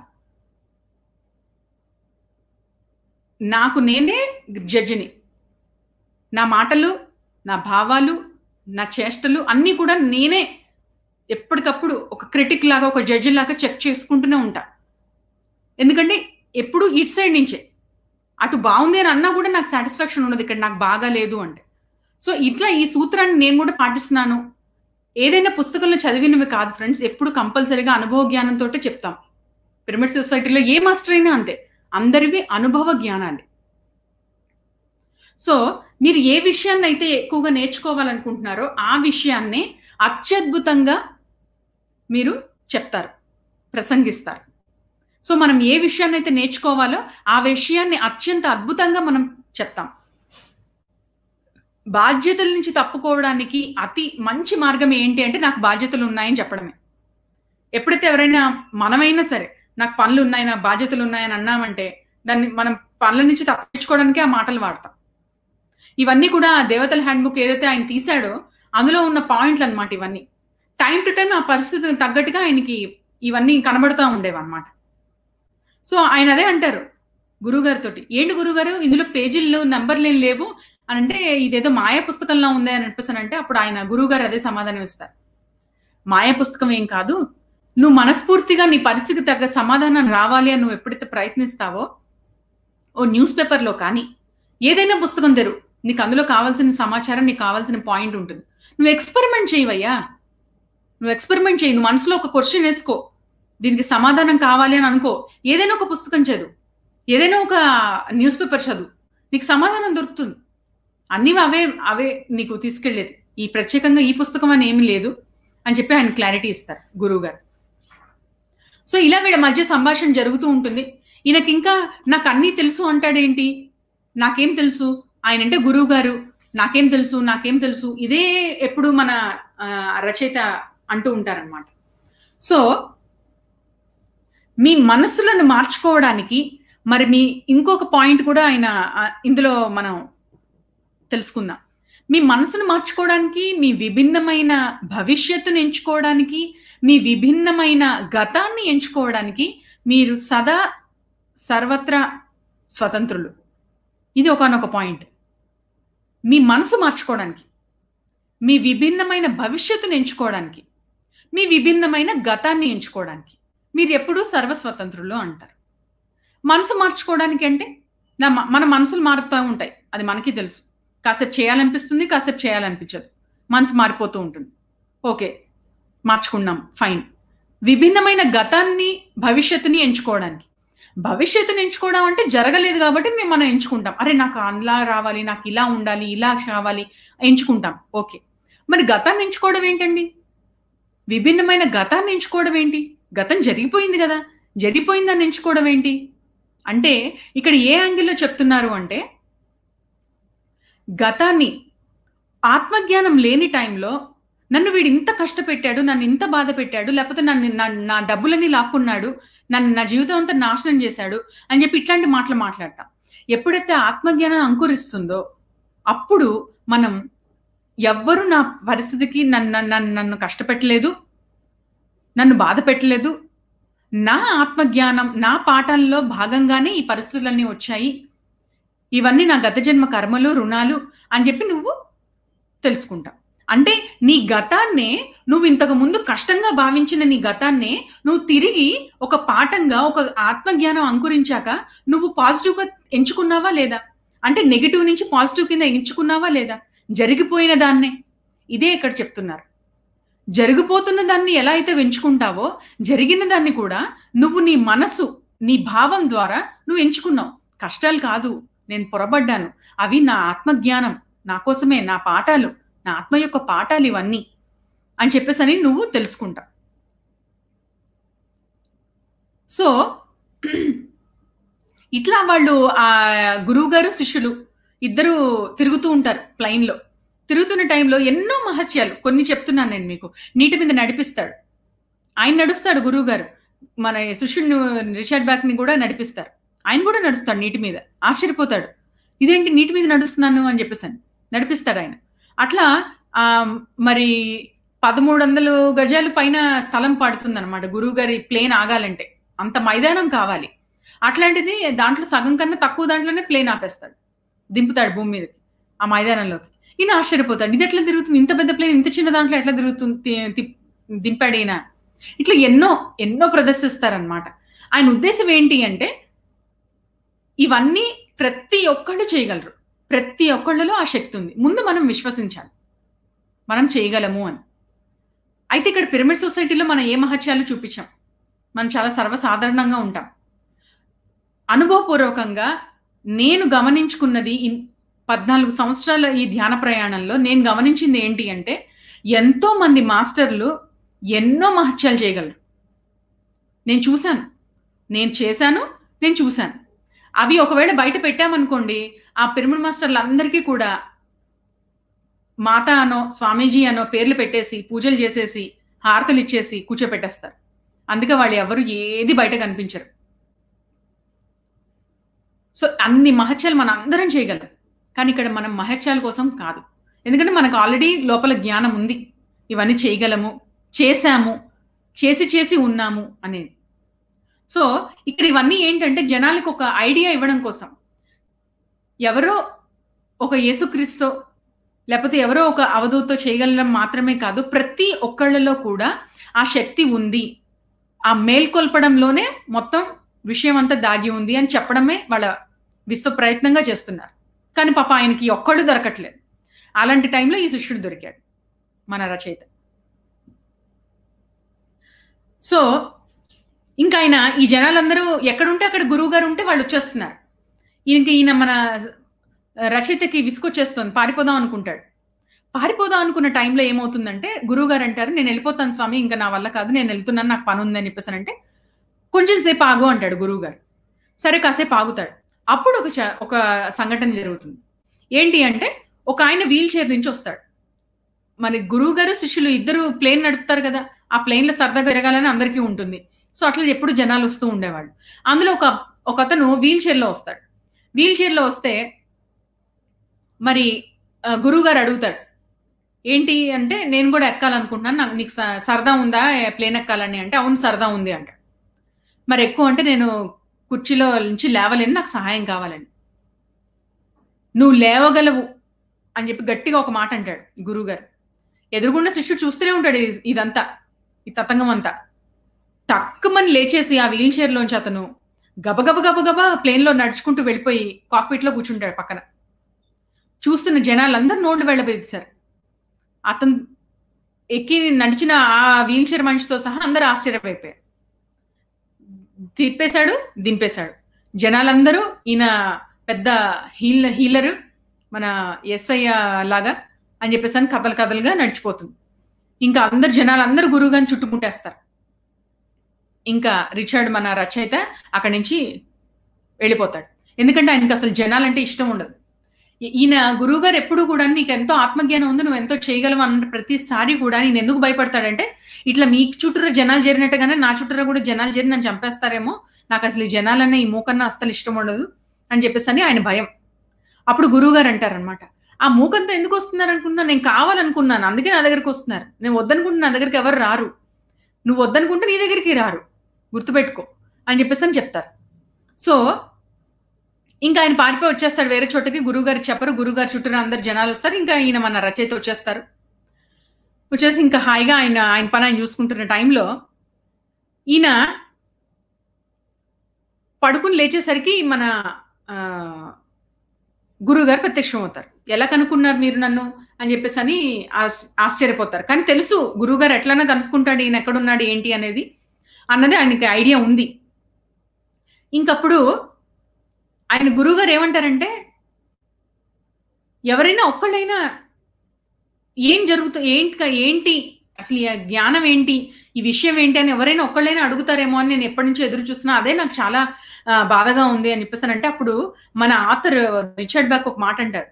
S1: నాకు నేనే జడ్జిని. నా మాటలు, నా భావాలు, నా చేష్టలు అన్నీ కూడా నేనే ఎప్పటికప్పుడు ఒక క్రిటిక్ లాగా, ఒక జడ్జి లాగా చెక్ చేసుకుంటూనే ఉంటా. ఎందుకంటే ఎప్పుడు ఇటు సైడ్ నుంచే, అటు బాగుంది అని అన్నా కూడా నాకు సాటిస్ఫాక్షన్ ఉండదు ఇక్కడ నాకు బాగాలేదు అంటే. సో, ఇట్లా ఈ సూత్రాన్ని నేను కూడా పాటిస్తున్నాను. ఏదైనా పుస్తకంలో చదివినవి కాదు ఫ్రెండ్స్. ఎప్పుడు కంపల్సరీగా అనుభవ జ్ఞానంతోటే చెప్తాం. పిరమిడ్ సొసైటీలో ఏ మాస్టర్ అయినా అంతే. అందరివి అనుభవ జ్ఞానాలు. సో, మీరు ఏ విషయాన్ని అయితే ఎక్కువగా నేర్చుకోవాలనుకుంటున్నారో ఆ విషయాన్ని అత్యద్భుతంగా మీరు చెప్తారు, ప్రసంగిస్తారు. సో, మనం ఏ విషయాన్ని అయితే నేర్చుకోవాలో ఆ విషయాన్ని అత్యంత అద్భుతంగా మనం చెప్తాం. బాధ్యతల నుంచి తప్పుకోవడానికి అతి మంచి మార్గం ఏంటి అంటే నాకు బాధ్యతలు ఉన్నాయని చెప్పడమే. ఎప్పుడైతే ఎవరైనా మనమైనా సరే నాకు పనులు ఉన్నాయి, నా బాధ్యతలు ఉన్నాయని అన్నామంటే దాన్ని మనం పనుల నుంచి తప్పించుకోవడానికే ఆ మాటలు వాడతాం. ఇవన్నీ కూడా దేవతల హ్యాండ్‌బుక్ ఏదైతే ఆయన తీశాడో అందులో ఉన్న పాయింట్లు అన్నమాట ఇవన్నీ. టైమ్ టు టైమ్ ఆ పరిస్థితికి తగ్గట్టుగా ఆయనకి ఇవన్నీ కనబడుతూ ఉండేవన్నమాట. సో, ఆయన అదే అంటారు గురువుగారితోటి. "ఏంటి గురువుగారు ఇందులో పేజీలు నంబర్‌లేం లేవు" అనంటే, "ఇదేదో మాయా పుస్తకంలా ఉందే" అని అనిపిస్తానంటే అప్పుడు ఆయన గురువుగారు అదే సమాధానం ఇస్తారు. "మాయా పుస్తకం ఏం కాదు. నువ్వు మనస్ఫూర్తిగా నీ పరిస్థితికి తగ్గ సమాధానం రావాలి అని నువ్వు ఎప్పుడైతే ప్రయత్నిస్తావో, ఓ న్యూస్ పేపర్‌లో కానీ, ఏదైనా పుస్తకం తెరువు. నీకు అందులో కావాల్సిన సమాచారం, నీకు కావాల్సిన పాయింట్ ఉంటుంది. నువ్వు ఎక్స్‌పెరిమెంట్ చేయవయ్యా. నువ్వు ఎక్స్‌పెరిమెంట్ చెయ్యి. నువ్వు మనసులో ఒక క్వెషన్ ఏసుకో. దీనికి సమాధానం కావాలి అని అనుకో. ఏదైనా ఒక పుస్తకం చదువు. ఏదైనా ఒక న్యూస్ పేపర్ చదువు. నీకు సమాధానం దొరుకుతుంది. అన్నీ అవే నీకు తీసుకెళ్ళేది. ఈ ప్రత్యేకంగా ఈ పుస్తకం అని ఏమీ లేదు" అని చెప్పి ఆయన క్లారిటీ ఇస్తారు గురువుగారు. సో, ఇలా వీళ్ళ మధ్య సంభాషణ జరుగుతూ ఉంటుంది. ఈయనకింకా నాకన్నీ తెలుసు అంటాడేంటి? నాకేం తెలుసు? ఆయనంటే గురువుగారు. నాకేం తెలుసు? నాకేం తెలుసు? ఇదే ఎప్పుడు మన రచయిత అంటూ ఉంటారనమాట. సో, మీ మనసులను మార్చుకోవడానికి మరి మీ ఇంకొక పాయింట్ కూడా ఆయన ఇందులో మనం తెలుసుకుందాం. మీ మనసును మార్చుకోవడానికి, మీ విభిన్నమైన భవిష్యత్తును ఎంచుకోవడానికి, మీ విభిన్నమైన గతాన్ని ఎంచుకోవడానికి మీరు సదా సర్వత్రా స్వతంత్రులు. ఇది ఒకానొక పాయింట్. మీ మనసు మార్చుకోవడానికి, మీ విభిన్నమైన భవిష్యత్తును ఎంచుకోవడానికి, మీ విభిన్నమైన గతాన్ని ఎంచుకోవడానికి. మీరెప్పుడూ సర్వస్వతంత్రులు అంటారు. మనసు మార్చుకోవడానికి అంటే మన మనసులు మారుతా ఉంటాయి. అది మనకి తెలుసు. కాసేపు చేయాలనిపిస్తుంది, కాసేపు చేయాలనిపించదు. మనసు మారిపోతూ ఉంటుంది. ఓకే. మార్చుకున్నాం. ఫైన్. విభిన్నమైన గతాన్ని, భవిష్యత్తుని ఎంచుకోవడానికి. భవిష్యత్తుని ఎంచుకోవడం అంటే జరగలేదు కాబట్టి మనం ఎంచుకుంటాం. అరే నాకు అలా రావాలి, నాకు ఇలా ఉండాలి, ఇలా కావాలి ఎంచుకుంటాం. ఓకే. మరి గతాన్ని ఎంచుకోవడం ఏంటండి? విభిన్నమైన గతాన్ని ఎంచుకోవడం ఏంటి? గతం జరిగిపోయింది గదా! జరిగిపోయిందాన్ని ఎంచుకోవడం ఏంటి? అంటే ఇక్కడ ఏ యాంగిల్‌లో చెప్తున్నారు అంటే, గతాన్ని ఆత్మజ్ఞానం లేని టైంలో నన్ను వీడింత కష్టపెట్టాడు, నన్నింత బాధ పెట్టాడు, లేపోతే నా డబ్బులన్నీ లాక్కున్నాడు, నా జీవితం అంతా నాశనం చేశాడు అని చెప్పి ఇట్లాంటి మాటలు మాట్లాడతాం. ఎప్పుడైతే ఆత్మజ్ఞానం అంకురిస్తుందో, అప్పుడు మనం ఎవ్వరు నా పరిస్థితికి నన్ను కష్టపెట్టలేదు, నన్ను బాధ పెట్టలేదు. నా ఆత్మజ్ఞానం, నా పాఠాల్లో భాగంగానే ఈ పరిస్థితులన్నీ వచ్చాయి. ఇవన్నీ నా గత జన్మ కర్మలు, రుణాలు అని చెప్పి నువ్వు తెలుసుకుంటావు. అంటే నీ గతాన్నే, నువ్వు ఇంతకు ముందు కష్టంగా భావించిన నీ గతాన్నే నువ్వు తిరిగి ఒక పాఠంగా, ఒక ఆత్మజ్ఞానం అంకురించాక నువ్వు పాజిటివ్‌గా ఎంచుకున్నావా లేదా? అంటే నెగెటివ్ నుంచి పాజిటివ్ కింద ఎంచుకున్నావా లేదా? జరిగిపోయిన దాన్నే. ఇదే ఇక్కడ చెప్తున్నారు. జరిగిపోతున్న దాన్ని ఎలా అయితే ఎంచుకుంటావో, జరిగిన దాన్ని కూడా నువ్వు నీ మనసు, నీ భావం ద్వారా నువ్వు ఎంచుకున్నావు. కష్టాలు కాదు, నేను పొరబడ్డాను. అవి నా ఆత్మజ్ఞానం, నా కోసమే, నా పాఠాలు, నా ఆత్మ యొక్క పాఠాలు ఇవన్నీ అని చెప్పేసని నువ్వు తెలుసుకుంటావు. సో, ఇట్లా వాళ్ళు గురువుగారు, శిష్యులు ఇద్దరు తిరుగుతూ ఉంటారు ప్లైన్‌లో. తిరుగుతున్న టైంలో ఎన్నో మహత్యాలు కొన్ని చెప్తున్నాను నేను మీకు. నీటి మీద నడిపిస్తాడు. ఆయన నడుస్తాడు గురువుగారు. మన శిష్యుడిని రిచర్డ్ బ్యాక్‌ని కూడా నడిపిస్తారు. ఆయన కూడా నడుస్తాడు నీటి మీద. ఆశ్చర్యపోతాడు. ఇదేంటి నీటి మీద నడుస్తున్నాను అని చెప్పేసని. నడిపిస్తాడాయన. అట్లా మరి 1300 గజాలు పైన స్థలం పడుతుందనమాట గురువుగారి ప్లేన్ ఆగాలంటే. అంత మైదానం కావాలి. అట్లాంటిది దాంట్లో సగం కన్నా తక్కువ దాంట్లోనే ప్లేన్ ఆపేస్తాడు. దింపుతాడు భూమి మీదకి. ఆ మైదానంలోకి. ఈయన ఆశ్చర్యపోతాడు. ఇదెట్లా తిరుగుతుంది? ఇంత పెద్ద ప్లేన్ ఇంత చిన్న దాంట్లో ఎట్లా తిరుగుతుంది దింపాడు ఈయన. ఇట్లా ఎన్నో ప్రదర్శిస్తారనమాట. ఆయన ఉద్దేశ్యం ఏంటి అంటే, ఇవన్నీ ప్రతి ఒక్కళ్ళు చేయగలరు. ప్రతి ఒక్కళ్ళలో ఆ శక్తి ఉంది. ముందు మనం విశ్వసించాలి. మనం చేయగలము అని. అయితే ఇక్కడ పిరమిడ్ సొసైటీలో మనం ఏ మహత్యాలు చూపించాం. మనం చాలా సర్వసాధారణంగా ఉంటాం. అనుభవపూర్వకంగా నేను గమనించుకున్నది 14 సంవత్సరాల ఈ ధ్యాన ప్రయాణంలో నేను గమనించింది ఏంటి అంటే, ఎంతో మంది మాస్టర్లు ఎన్నో మహత్యాలు చేయగలరు. నేను చూసాను. నేను చేశాను. నేను చూసాను. అవి ఒకవేళ బయట పెట్టామనుకోండి, ఆ పిరమిడ్ మాస్టర్లందరికీ కూడా మాత అనో, స్వామీజీ అనో పేర్లు పెట్టేసి, పూజలు చేసేసి, హారతులిచ్చేసి కూర్చోపెట్టేస్తారు. అందుకే వాళ్ళు ఎవరు ఏది బయట కనిపించరు. సో, అన్ని మహత్యాలు మనందరం చేయగలం. కానీ ఇక్కడ మనం మహత్యాల కోసం కాదు. ఎందుకంటే మనకు ఆల్రెడీ లోపల జ్ఞానం ఉంది. ఇవన్నీ చేయగలము, చేశాము, చేసి ఉన్నాము అనేది. సో, ఇక్కడ ఇవన్నీ ఏంటంటే జనాలకు ఒక ఐడియా ఇవ్వడం కోసం. ఎవరో ఒక యేసుక్రీస్తో లేకపోతే ఎవరో ఒక అవధూతో చేయగలడం మాత్రమే కాదు, ప్రతి ఒక్కళ్ళలో కూడా ఆ శక్తి ఉంది. ఆ మేల్కొల్పడంలోనే మొత్తం విషయం అంతా దాగి ఉంది అని చెప్పడమే వాళ్ళ విశ్వ ప్రయత్నంగా చేస్తున్నారు. కానీ పాప ఆయనకి ఒక్కళ్ళు దొరకట్లేదు. అలాంటి టైంలో ఈ శిష్యుడు దొరికాడు, మన రచయిత. సో, ఇంకా ఆయన ఈ జనాలందరూ ఎక్కడుంటే అక్కడ గురువు గారు ఉంటే వాళ్ళు వచ్చేస్తున్నారు. ఈయన మన రచయితకి విసుకొచ్చేస్తుంది. పారిపోదాం అనుకుంటాడు. పారిపోదాం అనుకున్న టైంలో ఏమవుతుందంటే గురువు గారు అంటారు, నేను వెళ్ళిపోతాను స్వామి, ఇంకా నా వల్ల కాదు, నేను వెళ్తున్నాను, నాకు పని ఉంది అని చెప్పేసానంటే, కొంచెం సేపు ఆగు అంటాడు గురువు గారు. సరే కాసేపు ఆగుతాడు. అప్పుడు ఒక సంఘటన జరుగుతుంది. ఏంటి అంటే, ఒక ఆయన వీల్ చైర్ నుంచి వస్తాడు. మరి గురువు గారు శిష్యులు ఇద్దరు ప్లేన్ నడుపుతారు కదా, ఆ ప్లేన్లో సరదాగా తిరగాలని అందరికీ ఉంటుంది. సో అట్లా ఎప్పుడు జనాలు వస్తూ ఉండేవాళ్ళు. అందులో ఒక అతను వీల్ చైర్లో వస్తాడు. వీల్ చైర్లో వస్తే మరి గురువు గారు అడుగుతాడు, ఏంటి అంటే, నేను కూడా ఎక్కాలనుకుంటున్నాను, నాకు నీకు సరదా ఉందా ప్లేన్ ఎక్కాలని అంటే, అవును సరదా ఉంది అంటాడు. మరి ఎక్కువ అంటే, నేను కుర్చీలో నుంచి లేవలేను, నాకు సహాయం కావాలని. నువ్వు లేవగలవు అని చెప్పి గట్టిగా ఒక మాట అంటాడు గురువుగారు. ఎదురుగుండా శిష్యుడు చూస్తూనే ఉంటాడు ఇదంతా. ఈ తతంగం అంతా. టక్కుమని లేచేసి ఆ వీల్ చైర్‌లోంచి అతను గబగబా ప్లేన్‌లో నడుచుకుంటూ వెళ్ళిపోయి కాక్‌పిట్‌లో కూర్చుంటాడు పక్కన. చూస్తున్న జనాలందరూ నోళ్ళు వెళ్ళబెట్టేసారు. అతను ఎక్కి నడిచిన ఆ వీల్ చైర్ మనిషితో సహా అందరూ ఆశ్చర్యపోయిపోయారు. తిప్పేసాడు, దింపేసాడు. జనాలందరూ ఈయన పెద్ద హీలరు మన ఎస్ఐ లాగా అని చెప్పేసని కథలుగా నడిచిపోతుంది. ఇంకా జనాలందరూ గురువుగారిని చుట్టుముట్టేస్తారు. ఇంకా రిచర్డ్ మన రచయిత అక్కడి నుంచి వెళ్ళిపోతాడు. ఎందుకంటే ఆయనకసలు జనాలంటే ఇష్టం ఉండదు. ఈయన గురువుగారు ఎప్పుడు కూడా నీకెంతో ఆత్మజ్ఞానం ఉంది, నువ్వెంతో చేయగలవు అన్న ప్రతిసారి కూడా ఈయన ఎందుకు భయపడతాడంటే, ఇట్లా మీ చుట్టూరా జనాలు చేరినట్టుగానే నా చుట్టూరా కూడా జనాలు చేరి నన్ను చంపేస్తారేమో, నాకసలు ఈ జనాలన్న ఈ మూకన్నా అస్సలు ఇష్టం ఉండదు అని చెప్పేసని ఆయన భయం. అప్పుడు గురువుగారు అంటారనమాట, ఆ మూకంతా ఎందుకు వస్తున్నారనుకున్నా, నేను కావాలనుకున్నాను. అందుకే నా దగ్గరికి వస్తున్నారు. నేను వద్దనుకుంటే నా దగ్గరికి ఎవరు రారు. నువ్వు వద్దనుకుంటే నీ దగ్గరికి రారు. గుర్తుపెట్టుకో అని చెప్పేసని చెప్తారు. సో, ఇంకా ఆయన పారిపోయి వచ్చేస్తాడు వేరే చోటకి. గురువుగారికి చెప్పరు. గురువుగారి చుట్టూరా అందరు జనాలొస్తారు. ఇంకా ఈయన మన రచయిత వచ్చేస్తారు. వచ్చేసి ఇంకా హాయిగా ఆయన పని ఆయన చూసుకుంటున్న టైంలో ఈయన పడుకుని లేచేసరికి మన గురువుగారు ప్రత్యక్షమవుతారు. ఎలా కనుక్కున్నారు మీరు నన్ను అని చెప్పేసని ఆశ్చర్యపోతారు. కానీ తెలుసు గురువుగారు ఎట్లైనా కనుక్కుంటాడు ఈయన ఎక్కడున్నాడు ఏంటి అనేది అన్నది ఆయనకి ఐడియా ఉంది. ఇంకప్పుడు ఆయన గురువుగారు ఏమంటారంటే, ఎవరైనా ఒక్కళ్ళైనా ఏం ఏంటి అసలు ఈ జ్ఞానం ఏంటి, ఈ విషయం ఏంటి అని ఎవరైనా ఒక్కళ్ళైనా అడుగుతారేమో అని నేను ఎప్పటి నుంచో ఎదురు చూస్తున్నా. అదే నాకు చాలా బాధగా ఉంది అని చెప్పేసానంటే, అప్పుడు మన ఆథర్ రిచర్డ్ బ్యాక్ ఒక మాట అంటారు.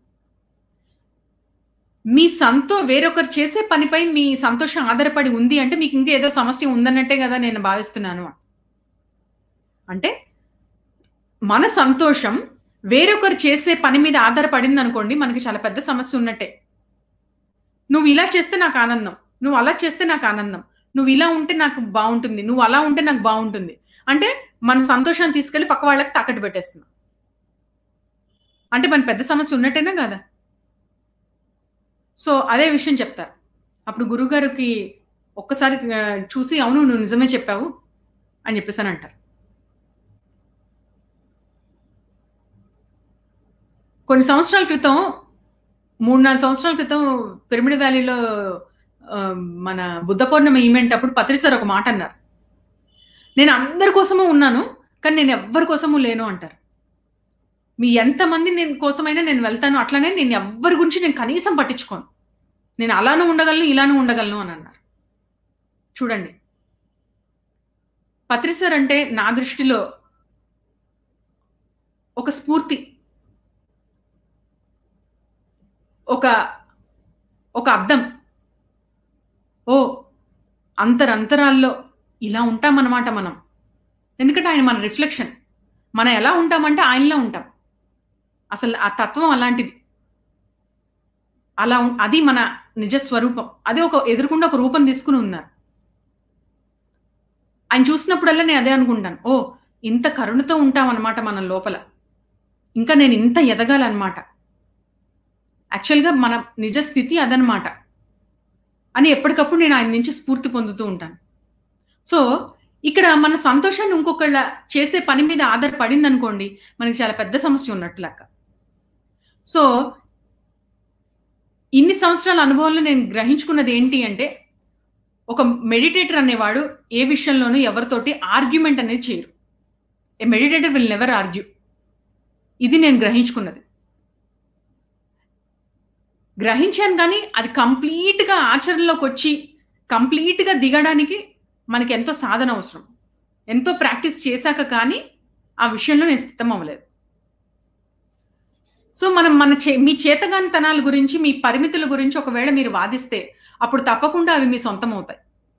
S1: వేరొకరు చేసే పనిపై మీ సంతోషం ఆధారపడి ఉంది అంటే మీకు ఇంకా ఏదో సమస్య ఉందన్నట్టే కదా నేను భావిస్తున్నాను. అంటే మన సంతోషం వేరొకరు చేసే పని మీద ఆధారపడింది అనుకోండి, మనకి చాలా పెద్ద సమస్య ఉన్నట్టే. నువ్వు ఇలా చేస్తే నాకు ఆనందం. నువ్వు అలా చేస్తే నాకు ఆనందం. నువ్వు ఇలా ఉంటే నాకు బావుంటుంది. నువ్వు అలా ఉంటే నాకు బావుంటుంది. అంటే మన సంతోషాన్ని తీసుకెళ్ళి పక్క వాళ్ళకి తాకట్టు పెట్టేస్తున్నాం. అంటే మన పెద్ద సమస్య ఉన్నట్టేనా కాదా? సో, అదే విషయం చెప్తారు. అప్పుడు గురువుగారికి ఒక్కసారి చూసి అవును నువ్వు నిజమే చెప్పావు అని చెప్పేసని అంటారు. కొన్ని సంవత్సరాల క్రితం 3, 4 సంవత్సరాల క్రితం పిరమిడ్ వ్యాలీలో మన బుద్ధ పౌర్ణమి ఈవెంట్ అప్పుడు పత్రి సార్ ఒక మాట అన్నారు. నేను అందరి కోసము ఉన్నాను. కానీ నేను ఎవ్వరి కోసము లేను అంటారు. మీ ఎంతమంది కోసమైనా నేను వెళ్తాను. అట్లనే నేను ఎవ్వరి గురించి నేను కనీసం పట్టించుకోను. నేను అలానూ ఉండగలను, ఇలానూ ఉండగలను అని అన్నారు. చూడండి. పత్రి సార్ అంటే నా దృష్టిలో ఒక స్ఫూర్తి. ఒక అద్దం. అంతరాల్లో ఇలా ఉంటామన్నమాట మనం. ఎందుకంటే ఆయన మన రిఫ్లెక్షన్. మనం ఎలా ఉంటామంటే ఆయనలా ఉంటాం. అసలు ఆ తత్వం అలాంటిది. అది మన నిజ స్వరూపం. అది ఎదురుగుండా ఒక రూపం తీసుకొని ఉన్నారు. ఆయన చూసినప్పుడల్లా నేను అదే అనుకుంటాను. ఇంత కరుణతో ఉంటామన్నమాట మనం లోపల. ఇంకా నేను ఇంత ఎదగాలన్నమాట. యాక్చువల్‌గా మన నిజ స్థితి అదనమాట. అని ఎప్పటికప్పుడు నేను ఆయన నుంచి స్ఫూర్తి పొందుతూ ఉంటాను. సో, ఇక్కడ మన సంతోషాన్ని ఇంకొకళ్ళ చేసే పని మీద ఆధారపడిందనుకోండి, మనకి చాలా పెద్ద సమస్య ఉన్నట్టు లెక్క. సో, ఇన్ని సంవత్సరాల అనుభవంలో నేను గ్రహించుకున్నది ఏంటి అంటే, ఒక మెడిటేటర్ అనేవాడు ఏ విషయంలోనూ ఎవరితోటి ఆర్గ్యుమెంట్ అనేది చేయరు. A meditator will never argue. ఇది నేను గ్రహించుకున్నది. గ్రహించాను కానీ అది కంప్లీట్‌గా ఆచరణలోకొచ్చి కంప్లీట్‌గా దిగడానికి మనకెంతో సాధన అవసరం. ఎంతో ప్రాక్టీస్ చేశాక కానీ ఆ విషయంలో నేను స్థితం అవ్వలేదు. సో, మనం మీ చేతగానితనాల గురించి, మీ పరిమితుల గురించి ఒకవేళ మీరు వాదిస్తే అప్పుడు తప్పకుండా అవి మీ సొంతమవుతాయి.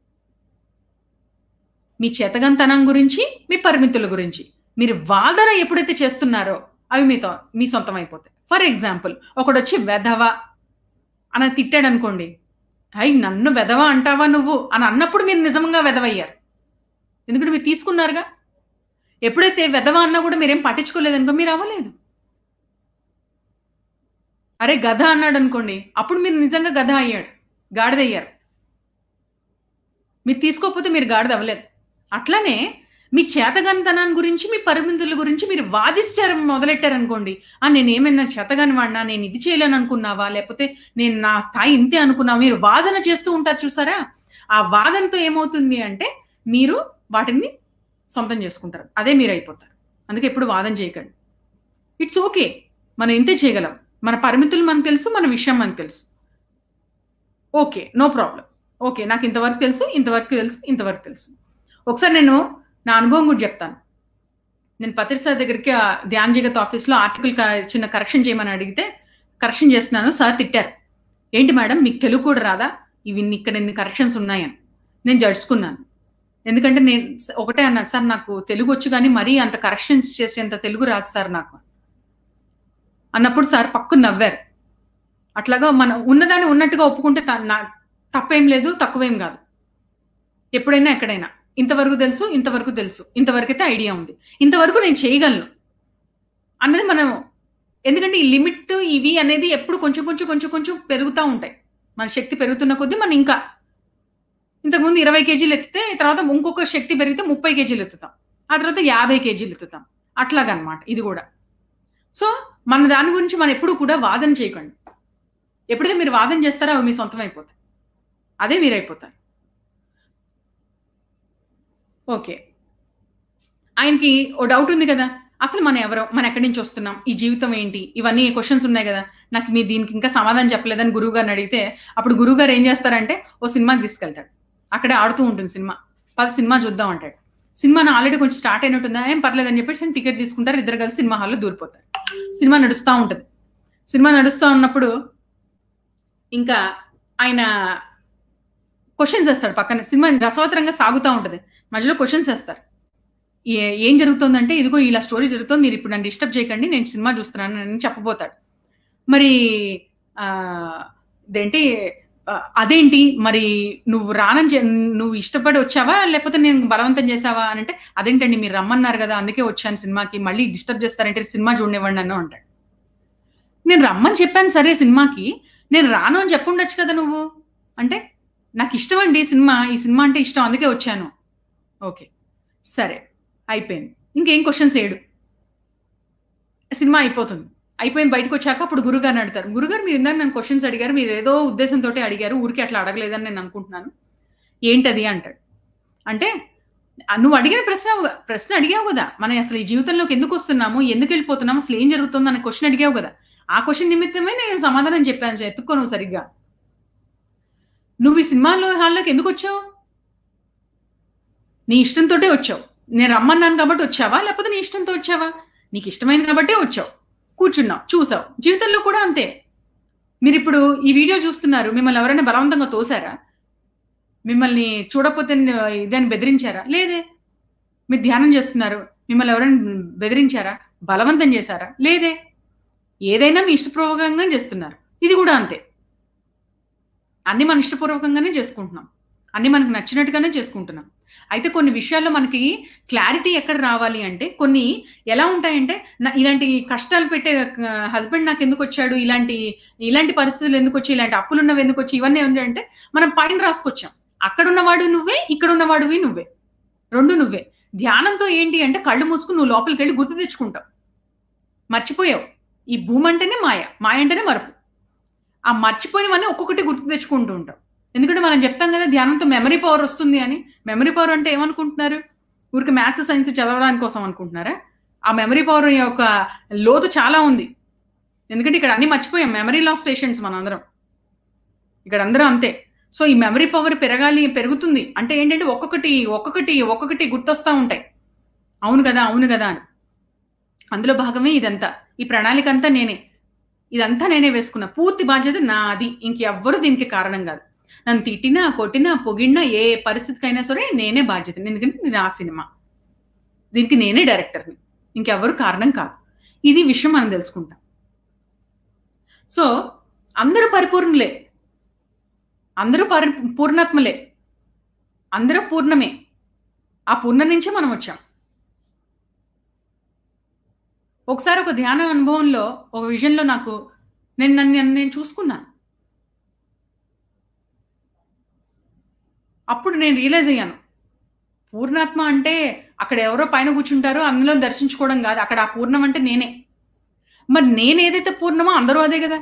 S1: మీ చేతగానితనం గురించి, మీ పరిమితుల గురించి. మీరు వాదన ఎప్పుడైతే చేస్తున్నారో అవి మీ సొంతమైపోతాయి. ఫర్ ఎగ్జాంపుల్ ఒకడొచ్చి వెధవ అని తిట్టాడనుకోండి. నన్ను వెధవ అంటావా నువ్వు అని అన్నప్పుడు మీరు నిజంగా వెధవయ్యారు. ఎందుకంటే మీరు తీసుకున్నారుగా. ఎప్పుడైతే వెధవ అన్నా కూడా మీరేం పట్టించుకోలేదనుకో మీరు అవ్వలేదు. అరే గధ అన్నాడనుకోండి, అప్పుడు మీరు నిజంగా గధ అయ్యాడు. గాడిదయ్యారు. మీరు తీసుకోకపోతే మీరు గాడిదవ్వలేదు. అట్లనే మీ చేతగానితనాన్ని గురించి, మీ పరిమితుల గురించి మీరు వాదించడం మొదలెట్టారనుకోండి, నేనేమైనా చేతగాని వాడినా, నేను ఇది చేయలేననుకున్నావా? లేపోతే నేను నా స్థాయి ఇంతే అనుకున్నావా? మీరు వాదన చేస్తూ ఉంటారు చూసారా? ఆ వాదనతో ఏమవుతుంది అంటే, మీరు వాటిని సొంతం చేసుకుంటారు. అదే మీరైపోతారు. అందుకే ఎప్పుడు వాదన చేయకండి. It's okay. మనం ఇంతే చేయగలం. మన పరిమితులు మనకు తెలుసు. మన విషయం మనకు తెలుసు. ఓకే. No problem. ఓకే. నాకు ఇంతవరకు తెలుసు, ఇంతవరకు తెలుసు, ఇంతవరకు తెలుసు. ఒకసారి నేను నా అనుభవం కూడా చెప్తాను. నేను పత్రి సార్ దగ్గరికి ధ్యాన్ జగత్ ఆఫీస్‌లో ఆర్టికల్ చిన్న కరెక్షన్ చేయమని అడిగితే, కరెక్షన్ చేస్తున్నాను. సార్ తిట్టారు. "ఏంటి మేడం మీకు తెలుగు కూడా రాదా? ఇక్కడ ఇన్ని కరెక్షన్స్ ఉన్నాయని." నేను జడుసుకున్నాను. ఎందుకంటే నేను ఒకటే అన్నాను. "సార్ నాకు తెలుగొచ్చు గానీ మరీ అంత కరెక్షన్స్ చేసేంత తెలుగు రాదు సార్ నాకు." అన్నప్పుడు సార్ పక్కున నవ్వారు. అట్లాగా మనం ఉన్నదాన్ని ఉన్నట్టుగా ఒప్పుకుంటే తప్పేం లేదు, తక్కువేం గాదు. ఎప్పుడైనా, ఎక్కడైనా. ఇంతవరకు తెలుసు, ఇంతవరకు తెలుసు. ఇంతవరకైతే ఐడియా ఉంది. ఇంతవరకు నేను చేయగలను అన్నది మనం ఎందుకంటే ఈ లిమిట్ ఇవి అనేది ఎప్పుడు కొంచెం, కొంచెం, కొంచెం, కొంచెం పెరుగుతా ఉంటాయి. మన శక్తి పెరుగుతున్న కొద్దీ మనం ఇంకా ఇంతకుముందు 20 కేజీలు ఎత్తితే తర్వాత ఇంకొక శక్తి పెరిగితే 30 కేజీలు ఎత్తుతాం. ఆ తర్వాత 50 కేజీలు ఎత్తుతాం. అట్లాగనమాట ఇది గూడా. సో, మన దాని గురించి మనం ఎప్పుడు కూడా వాదన చేయకండి. ఎప్పుడైతే మీరు వాదన చేస్తారో అవి మీ సొంతం అయిపోతాయి. అదే మీరైపోతారు. ఓకే. ఆయనకి ఓ డౌట్ ఉంది కదా! అసలు మనం ఎవరం? మనం ఎక్కడి నుంచి వస్తున్నాం? ఈ జీవితం ఏంటి? ఇవన్నీ క్వెషన్స్ ఉన్నాయి గదా! నాకు మీరు దీనికి ఇంకా సమాధానం చెప్పలేదని గురువుగారిని అడిగితే, అప్పుడు గురువుగారు ఏం చేస్తారంటే, ఓ సినిమాకి తీసుకెళ్తాడు. అక్కడే ఆడుతూ ఉంటుంది సినిమా. పద సినిమా చూద్దాం అంటాడు. సినిమా ఆల్రెడీ కొంచెం స్టార్ట్ అయినట్టుందా? ఏం పర్లేదని చెప్పేసి టికెట్ తీసుకుంటారు. ఇద్దరు కలిసి సినిమా హాల్‌లో దూరిపోతారు. సినిమా నడుస్తా ఉంటది. సినిమా నడుస్తా ఉన్నప్పుడు ఇంకా ఆయన క్వెషన్స్ ఏస్తాడు పక్కన. సినిమా రసవత్తరంగా సాగుతా ఉంటది. మధ్యలో క్వెషన్స్ ఏస్తారు. ఏం జరుగుతోందంటే, ఇదిగో ఇలా స్టోరీ జరుగుతోంది. మీరిప్పుడు నన్ను డిస్టర్బ్ చేయకండి. నేను సినిమా చూస్తున్నాను అని చెప్పబోతాడు. మరి ఆహ్, ఇదేంటి అదేంటి మరి నువ్వు రానని నువ్వు ఇష్టపడి వచ్చావా? లేకపోతే నేను బలవంతం చేశావా? అనంటే, అదేంటండి మీరు రమ్మన్నారు గదా! అందుకే వచ్చాను సినిమాకి. మళ్ళీ డిస్టర్బ్ చేస్తారంటే సినిమా చూడనివ్వండి నన్ను అంటాడు. నేను రమ్మని చెప్పాను సరే సినిమాకి. నేను రాను అని చెప్పుండొచ్చు కదా నువ్వు. అంటే, నాకిష్టమండి సినిమా. ఈ సినిమా అంటే ఇష్టం అందుకే వచ్చాను. ఓకే. సరే. అయిపోయింది. ఇంకేం క్వెషన్స్ ఏడు. సినిమా అయిపోతుంది. అయిపోయింది బయటకొచ్చాక అప్పుడు గురువుగారిని అడుగుతారు. గురుగారు మీరు ఇందాక నన్ను క్వెషన్స్ అడిగారు. మీరేదో ఉద్దేశంతోటే అడిగారు. ఊరికే అట్లా అడగలేదని నేను అనుకుంటున్నాను. ఏంటది అంటాడు. అంటే నువ్వు అడిగిన ప్రశ్న అడిగావు గదా! మనం అసలు ఈ జీవితంలోకి ఎందుకొస్తున్నాము? ఎందుకెళ్ళిపోతున్నాము? అసలు ఏం జరుగుతుంది అనే క్వెషన్ అడిగావు గదా! ఆ క్వెషన్ నిమిత్తమే నేను సమాధానం చెప్పాను. ఎతుక్కో నువ్వు సరిగ్గా. నువ్వు ఈ సినిమాలో హాల్‌లోకి ఎందుకొచ్చావు? నీ ఇష్టంతోటే వచ్చావు. నేను రమ్మన్నాను కాబట్టి వచ్చావా? లేకపోతే నీ ఇష్టంతో వచ్చావా? నీకిష్టమైంది కాబట్టే వచ్చావు. కూర్చున్నావు, చూసావు. జీవితంలో కూడా అంతే. మీరిప్పుడు ఈ వీడియో చూస్తున్నారు. మిమ్మల్ని ఎవరైనా బలవంతంగా తోసారా? మిమ్మల్ని చూడకపోతే ఇదని బెదిరించారా? లేదే. మీరు ధ్యానం చేస్తున్నారు. మిమ్మల్ని ఎవరైనా బెదిరించారా? బలవంతం చేశారా? లేదే. ఏదైనా మీ ఇష్టపూర్వకంగానే చేస్తున్నారు. ఇది కూడా అంతే. అన్నీ మన ఇష్టపూర్వకంగానే చేసుకుంటున్నాం. అన్నీ మనకు నచ్చినట్టుగానే చేసుకుంటున్నాం. అయితే కొన్ని విషయాల్లో మనకి క్లారిటీ ఎక్కడ రావాలి అంటే, కొన్ని ఎలా ఉంటాయంటే, ఇలాంటి కష్టాలు పెట్టే హస్బెండ్ నాకెందుకొచ్చాడు? ఇలాంటి పరిస్థితులు ఎందుకొచ్చాయి? ఇలాంటి అప్పులున్నవి ఎందుకొచ్చాయి? ఇవన్నీ ఏంటంటే, మనం పైన రాసుకొచ్చాం. అక్కడున్నవాడు నువ్వే, ఇక్కడున్నవాడివి నువ్వే. 2 నువ్వే. ధ్యానంతో ఏంటి అంటే, కళ్ళు మూసుకొని నువ్వు లోపలికెళ్ళి గుర్తు తెచ్చుకుంటావు. మర్చిపోయావు. ఈ భూమంటేనే మాయ. మాయ అంటేనే మరుపు. ఆ మర్చిపోయినవన్నీ ఒక్కొక్కటి గుర్తు తెచ్చుకుంటూ ఉంటాం. ఎందుకంటే మనం చెప్తాం కదా! ధ్యానంతో మెమరీ పవర్ వస్తుంది అని. మెమరీ పవర్ అంటే ఏమనుకుంటున్నారు? ఊరికే మ్యాథ్స్, సైన్స్ చదవడానికి కోసం అనుకుంటున్నారా? ఆ మెమరీ పవర్ యొక్క లోతు చాలా ఉంది. ఎందుకంటే ఇక్కడ అన్నీ మర్చిపోయాం. మెమరీ లాస్ పేషెంట్స్ మనందరం. ఇక్కడ అందరం అంతే. సో, ఈ మెమరీ పవర్ పెరుగుతుంది. అంటే ఏంటంటే ఒక్కొక్కటి గుర్తొస్తా ఉంటాయి. అవును గదా! అవును గదా! అని. అందులో భాగమే ఇదంతా. ఈ ప్రణాళికంతా నేనే. ఇదంతా నేనే వేసుకున్నా. పూర్తి బాధ్యత నాది. ఇంకెవ్వరు దీనికి కారణం గాదు. నన్ను తిట్టినా, కొట్టినా, పొగిడినా ఏ పరిస్థితికైనా సరే నేనే బాధ్యతని. ఎందుకంటే ఇది నా సినిమా. దీనికి నేనే డైరెక్టర్‌ని. ఇంకెవ్వరు కారణం కాదు. ఇది విషయం మనం తెలుసుకుంటాం. సో, అందరూ పరిపూర్ణులే. అందరూ పూర్ణాత్మలే. అందరూ పూర్ణమే. ఆ పూర్ణం నుంచే మనం వచ్చాం. ఒకసారి ఒక ధ్యాన అనుభవంలో, ఒక విజన్‌లో నాకు నేను చూసుకున్నాను. అప్పుడు నేను రియలైజ్ అయ్యాను. పూర్ణాత్మ అంటే అక్కడ ఎవరో పైన కూర్చుంటారు. అందులో దర్శించుకోవడం గాదు. అక్కడ ఆ పూర్ణం అంటే నేనే. మరి నేనేదైతే పూర్ణమో అందరూ అదే గదా!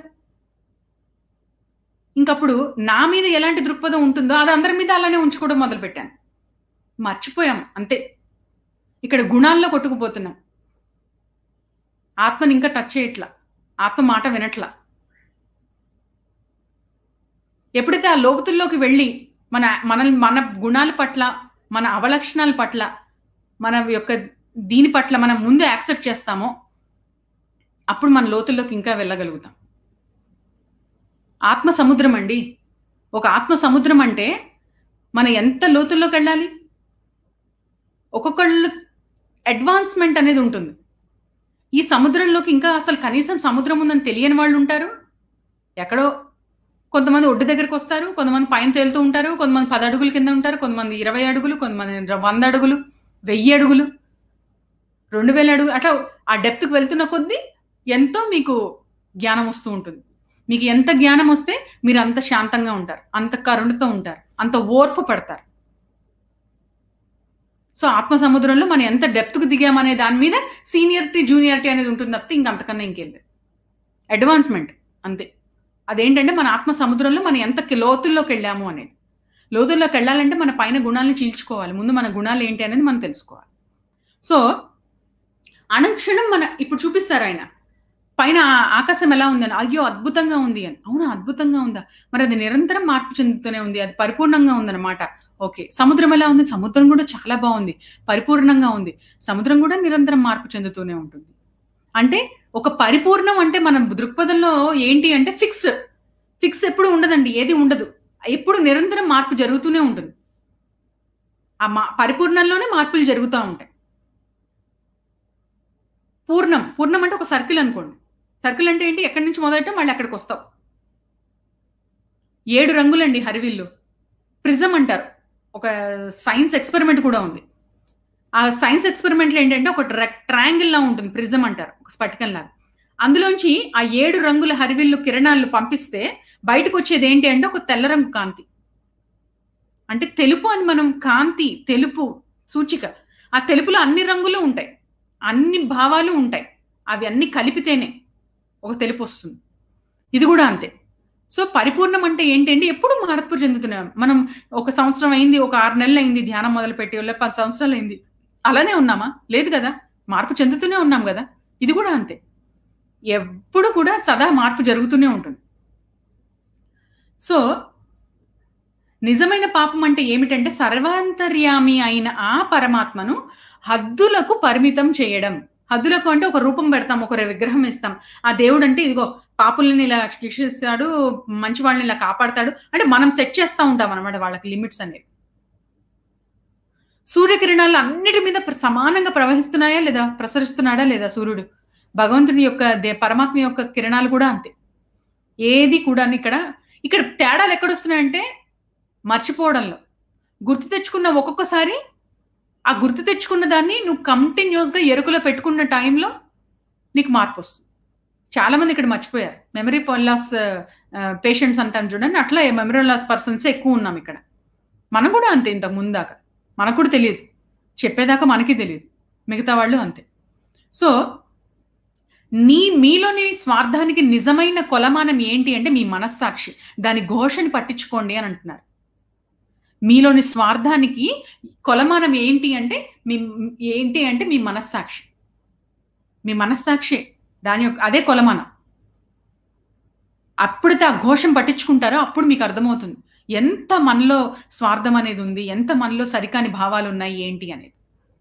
S1: ఇంకప్పుడు నా మీద ఎలాంటి దృక్పథం ఉంటుందో అది అందరి మీద అలానే ఉంచుకోవడం మొదలుపెట్టాను. మర్చిపోయాం అంతే. ఇక్కడ గుణాల్లో కొట్టుకుపోతున్నాం. ఆత్మని ఇంకా టచ్ చేయట్ల. ఆత్మ మాట వినట్ల. ఎప్పుడైతే ఆ లోతుల్లోకి వెళ్లి మన గుణాల పట్ల, మన అవలక్షణాల పట్ల, మన యొక్క దీని పట్ల మనం ముందు యాక్సెప్ట్ చేస్తామో, అప్పుడు మన లోతుల్లోకి ఇంకా వెళ్ళగలుగుతాం. ఆత్మ సముద్రం అండి. ఒక ఆత్మ సముద్రం అంటే మనం ఎంత లోతుల్లోకెళ్ళాలి? ఒక్కొక్కళ్ళు అడ్వాన్స్‌మెంట్ అనేది ఉంటుంది. ఈ సముద్రంలోకి ఇంకా అసలు కనీసం సముద్రం ఉందని తెలియని వాళ్ళుంటారు. ఎక్కడో కొంతమంది ఒడ్డు దగ్గరకొస్తారు. కొంతమంది పైన తేలుతూ ఉంటారు. కొంతమంది 10 అడుగుల కింద ఉంటారు. కొంతమంది 20 అడుగులు, కొంతమంది 100 అడుగులు, 1000 అడుగులు, 2000 అడుగులు అట్లా ఆ డెప్త్‌కి వెళ్తున్న కొద్దీ ఎంతో మీకు జ్ఞానం వస్తూ ఉంటుంది. మీకు ఎంత జ్ఞానం వస్తే మీరు అంత శాంతంగా ఉంటారు. అంత కరుణతో ఉంటారు. అంత ఓర్పు పడతారు. సో, ఆత్మ సముద్రంలో మనం ఎంత డెప్త్‌కి దిగామనే దాని మీద సీనియారిటీ, జూనియారిటీ అనేది ఉంటుంది తప్పితే అంతకన్నా ఇంకేం లేదు. అడ్వాన్స్‌మెంట్ అంతే. అదేంటంటే మన ఆత్మ సముద్రంలో మనం ఎంత లోతుల్లోకెళ్ళాము అనేది. లోతుల్లోకెళ్ళాలంటే మన పైన గుణాలను చీల్చుకోవాలి. ముందు మన గుణాలు ఏంటి అనేది మనం తెలుసుకోవాలి. సో, అనుక్షణం ఇప్పుడు చూపిస్తారాయన. పైన ఆకాశం ఎలా ఉందని. అయ్యో! అద్భుతంగా ఉంది అని. అవునా! అద్భుతంగా ఉందా? మరి అది నిరంతరం మార్పు చెందుతూనే ఉంది. అది పరిపూర్ణంగా ఉందన్నమాట. ఓకే. సముద్రం ఎలా ఉంది? సముద్రం కూడా చాలా బావుంది. పరిపూర్ణంగా ఉంది. సముద్రం కూడా నిరంతరం మార్పు చెందుతూనే ఉంటుంది. అంటే ఒక పరిపూర్ణం అంటే మన దృక్పథంలో ఏంటి అంటే ఫిక్స్. ఫిక్స్ ఎప్పుడు ఉండదండి. ఏది ఉండదు. ఎప్పుడు నిరంతరం మార్పు జరుగుతూనే ఉంటుంది. ఆ పరిపూర్ణంలోనే మార్పులు జరుగుతా ఉంటాయి. పూర్ణం. పూర్ణం అంటే ఒక సర్కిల్ అనుకోండి. సర్కిల్ అంటే ఏంటి? ఎక్కడి నుంచి మొదలెట్టాం మళ్ళీ అక్కడికొస్తాం. 7 రంగులండి హరివిల్లు. ప్రిజం అంటారు. ఒక సైన్స్ ఎక్స్‌పెరిమెంట్ కూడా ఉంది. ఆ సైన్స్ ఎక్స్‌పెరిమెంట్‌లో ఏంటంటే ఒక ట్రయాంగిల్‌లా ఉంటుంది. ప్రిజం అంటారు. ఒక స్ఫటికంలాగా. అందులోంచి ఆ 7 రంగుల హరివిల్లు కిరణాలు పంపిస్తే బయటకొచ్చేది ఏంటి అంటే ఒక తెల్ల రంగు కాంతి. అంటే తెలుపు అని మనం కాంతి, తెలుపు సూచిక. ఆ తెలుపులో అన్ని రంగులు ఉంటాయి. అన్ని భావాలు ఉంటాయి. అవి అన్నీ కలిపితేనే ఒక తెలుపొస్తుంది. ఇది గూడా అంతే. సో, పరిపూర్ణం అంటే ఏంటంటే ఎప్పుడు మార్పు చెందుతున్నాం. మనం ఒక సంవత్సరం అయింది, ఒక 6 నెలలయింది ధ్యానం మొదలుపెట్టి, 10 సంవత్సరాలయింది. అలానే ఉన్నామా? లేదు గదా! మార్పు చెందుతూనే ఉన్నాం గదా! ఇది గూడా అంతే. ఎప్పుడు కూడా సదా మార్పు జరుగుతూనే ఉంటుంది. సో, నిజమైన పాపం అంటే ఏమిటంటే సర్వాంతర్యామి అయిన ఆ పరమాత్మను హద్దులకు పరిమితం చేయడం. హద్దులకు అంటే ఒక రూపం పెడతాం. ఒక విగ్రహం ఇస్తాం. ఆ దేవుడంటే ఇదిగో పాపుల్ని ఇలా శిక్షిస్తాడు, మంచి వాళ్ళని ఇలా కాపాడతాడు. అంటే మనం సెట్ చేస్తా ఉంటామనమాట వాళ్ళకి లిమిట్స్ అనేవి. సూర్యకిరణాలు అన్నిటి మీద సమానంగా ప్రవహిస్తున్నాయా లేదా? ప్రసరిస్తున్నాడా లేదా సూర్యుడు? భగవంతుని యొక్క పరమాత్మ యొక్క కిరణాలు కూడా అంతే. ఏది కూడాను ఇక్కడ తేడాలెక్కడొస్తున్నాయంటే మర్చిపోవడంలో. గుర్తు తెచ్చుకున్న ఒక్కొక్కసారి ఆ గుర్తు తెచ్చుకున్న దాన్ని నువ్వు కంటిన్యూయస్‌గా ఎరుకలో పెట్టుకున్న టైంలో నీకు మార్పొస్తుంది. చాలా మంది ఇక్కడ మర్చిపోయారు. మెమరీ లాస్ పేషెంట్స్ అంటాం చూడండి. అట్లా మెమరీ లాస్ పర్సన్సే ఎక్కువున్నాం ఇక్కడ. మనం కూడా అంతే ఇంతకు ముందాక. మనకు కూడా తెలీదు. చెప్పేదాకా మనకి తెలీదు. మిగతా వాళ్ళు అంతే. సో, మీలోని స్వార్థానికి నిజమైన కొలమానం ఏంటి అంటే మీ మనస్సాక్షి. దాని ఘోషని పట్టించుకోండి అని అంటున్నారు. మీలోని స్వార్థానికి కొలమానం ఏంటి అంటే మీ మనస్సాక్షి. మీ మనస్సాక్షే అదే కొలమానం. ఎప్పుడైతే ఆ ఘోషం పట్టించుకుంటారో అప్పుడు మీకు అర్థమవుతుంది. ఎంత మనలో స్వార్థం అనేది ఉంది. ఎంత మనలో సరికాని భావాలున్నాయి ఏంటి అనేది.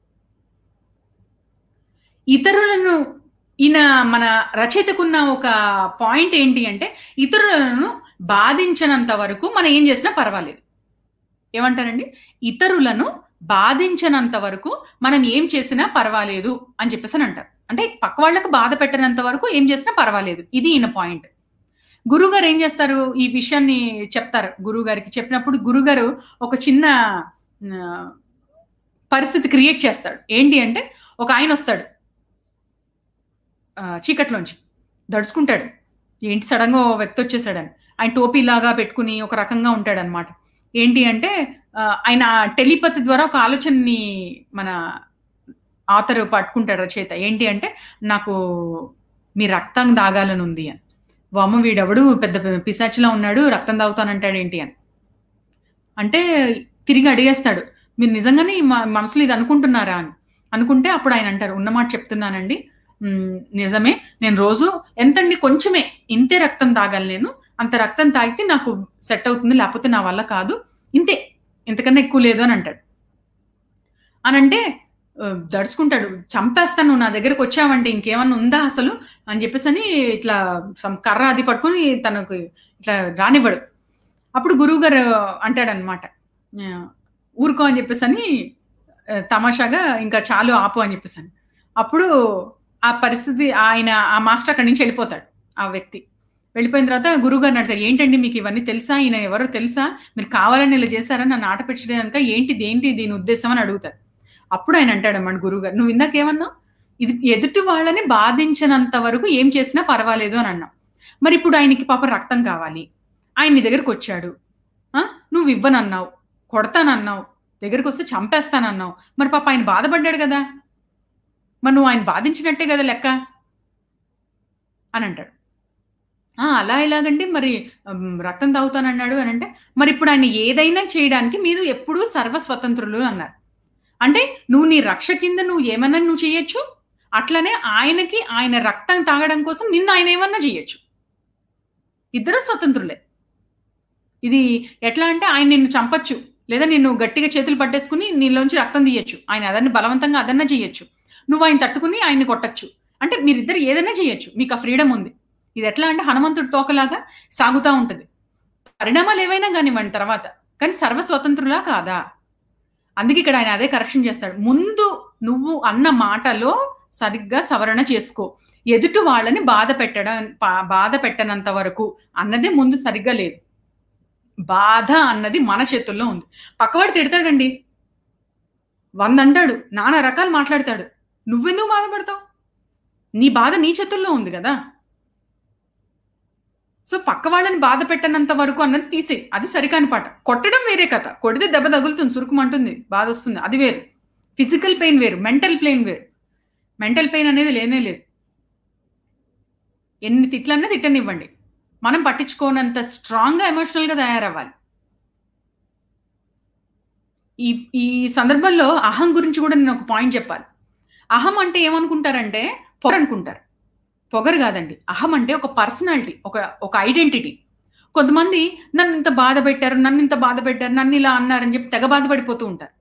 S1: ఇతరులను మన రచయితకున్న ఒక పాయింట్ ఏంటి అంటే ఇతరులను బాధించనంత వరకు మనం ఏం చేసినా పర్వాలేదు. ఏమంటారండి? ఇతరులను బాధించనంత వరకు మనం ఏం చేసినా పర్వాలేదు అని చెప్పేసనంటారు. అంటే పక్క వాళ్ళకి బాధ పెట్టనంత వరకు ఏం చేసినా పర్వాలేదు. ఇది ఈయన పాయింట్. గురువుగారు ఏం చేస్తారు? ఈ విషయాన్ని చెప్తారు. గురువుగారికి చెప్పినప్పుడు గురువుగారు ఒక చిన్న ఆహ్, పరిస్థితి క్రియేట్ చేస్తాడు. ఏంటి అంటే ఒక ఆయనొస్తాడు. చీకట్లోంచి దడుచుకుంటాడు. ఏంటి సడెన్‌గా ఓ వ్యక్తి వచ్చేసాడని. ఆయన టోపీలాగా పెట్టుకొని ఒక రకంగా ఉంటాడనమాట. ఏంటి అంటే ఆయన టెలిపతి ద్వారా ఒక ఆలోచనని మన ఆథర్ పట్టుకుంటాడు రచయిత. ఏంటి అంటే నాకు మీ రక్తం తాగాలని ఉంది అని. వామ్మో! వీడెవడు పెద్ద పిశాచిలా ఉన్నాడు. రక్తం తాగుతానంటాడేంటి అని. అంటే తిరిగి అడిగేస్తాడు. మీరు నిజంగానే మనసులో ఇది అనుకుంటున్నారా అని. అనుకుంటే అప్పుడు ఆయన అంటారు, "ఉన్న మాట చెప్తున్నానండి. నిజమే. నేను రోజు ఎంతండి కొంచెమే ఇంతే రక్తం తాగాలి నేను. అంత రక్తం తాగితే నాకు సెట్ అవుతుంది. లేకపోతే నా వల్ల కాదు. ఇంతే. ఇంతకన్నా ఎక్కువ లేదు" అని అంటాడు. అనంటే దడుచుకుంటాడు. "చంపేస్తాను నువ్వు నా దగ్గరకొచ్చావంటే ఇంకేమన్నా ఉందా అసలు?" అని చెప్పేసని ఇట్లా కర్ర అది పట్టుకొని తనకు ఇట్లా రానివ్వడు. అప్పుడు గురువుగారు అంటాడనమాట. ఆహ్, ఊరుకో అని చెప్పేసని తమాషాగా ఇంకా చాలు ఆపు అని చెప్పేసని. అప్పుడు ఆ పరిస్థితి ఆ మాస్టర్ అక్కడి నుంచి ఎళ్ళిపోతాడు. ఆ వ్యక్తి. వెళ్ళిపోయిన తర్వాత గురువుగారిని అడుగుతారు. "ఏంటండి మీకు ఇవన్నీ తెలుసా? ఈయన ఎవరో తెలుసా? మీరు కావాలని ఇలా చేసారా? నన్ను ఆట పెట్టడానికా? ఏంటి దీని ఉద్దేశ్యం?" అని అడుగుతారు. అప్పుడు ఆయన అంటాడన్నమాట గురువుగారు. "నువ్వు ఇందాక ఏమన్నావు? ఇది ఎదుటి వాళ్ళని బాధించనంత వరకు ఏం చేసినా పర్వాలేదు" అని అన్నావు. మరిప్పుడు ఆయనకి పాపం రక్తం కావాలి. ఆయన నీ దగ్గరకొచ్చాడు. ఆ! నువ్వివ్వనన్నావు. కొడతానన్నావు. దగ్గరకొస్తే చంపేస్తానన్నావు. మరి పాపం ఆయన బాధపడ్డాడు గదా! మరి నువ్వు ఆయన బాధించినట్టే గదా లెక్క అనంటాడు. ఆ! అలా ఎలాగండి మరి రక్తం తాగుతానన్నాడు అనంటే, మరిప్పుడు ఆయన ఏదైనా చేయడానికి మీరు ఎప్పుడూ సర్వస్వతంత్రులు అన్నారు. అంటే నువ్వు నీ రక్ష కింద నువ్వు ఏమన్నా నువ్వు చేయొచ్చు. అట్లనే ఆయనకి ఆయన రక్తం తాగడం కోసం నిన్ను ఆయన ఏమన్నా జేయొచ్చు. ఇద్దరు స్వతంత్రులే. ఇది ఎట్లా అంటే ఆయన నిన్ను చంపొచ్చు. లేదా నిన్ను గట్టిగా చేతులు పట్టేసుకొని నీలోంచి రక్తం తీయొచ్చు. ఆయన అదన్ని బలవంతంగా అదన్నా చేయొచ్చు. నువ్వు ఆయన తట్టుకొని ఆయన్ని కొట్టొచ్చు. అంటే మీరిద్దరు ఏదైనా చేయొచ్చు. మీకు ఆ ఫ్రీడమ్ ఉంది. ఇది ఎట్లా అంటే హనుమంతుడి తోకలాగా సాగుతా ఉంటది. పరిణామాలు ఏవైనా గానివ్వండి తర్వాత. కానీ సర్వస్వతంత్రులా కాదా? అందుకే ఇక్కడ ఆయన అదే కరెక్షన్ చేస్తాడు. ముందు నువ్వు అన్న మాటలో సరిగ్గా సవరణ చేసుకో. ఎదుటి వాళ్ళని బాధ పెట్టనంత వరకు అన్నదే ముందు సరిగ్గా లేదు. బాధ అన్నది మన చేతుల్లో ఉంది. పక్కవాడు తిడతాడండి. 100 అంటాడు. నానా రకాలు మాట్లాడతాడు. నువ్వెందుకు బాధపడతావు? నీ బాధ నీ చేతుల్లో ఉంది గదా! సో, పక్క వాళ్ళని బాధ పెట్టనంత వరకు అన్నది తీసేయి. అది సరికాని పాట. కొట్టడం వేరే కథ. కొడితే దెబ్బ తగులుతుంది. సురుకుమంటుంది. బాధొస్తుంది. అది వేరు. ఫిజికల్ పెయిన్ వేరు. మెంటల్ పెయిన్ వేరు. మెంటల్ పెయిన్ అనేది లేనే లేదు. ఎన్ని తిట్లన్నా తిట్టనివ్వండి. మనం పట్టించుకోనంత స్ట్రాంగ్‌గా ఎమోషనల్‌గా తయారవ్వాలి. ఈ ఈ సందర్భంలో అహం గురించి గూడా నేనొక పాయింట్ చెప్పాలి. అహం అంటే ఏమనుకుంటారంటే పొగరనుకుంటారు. పొగరు గాదండి. అహం అంటే ఒక పర్సనాలిటీ. ఒక ఐడెంటిటీ. కొంతమంది నన్నింత బాధపెట్టారు, నన్నిలా అన్నారని జెప్పి తెగ బాధపడిపోతూ ఉంటారు.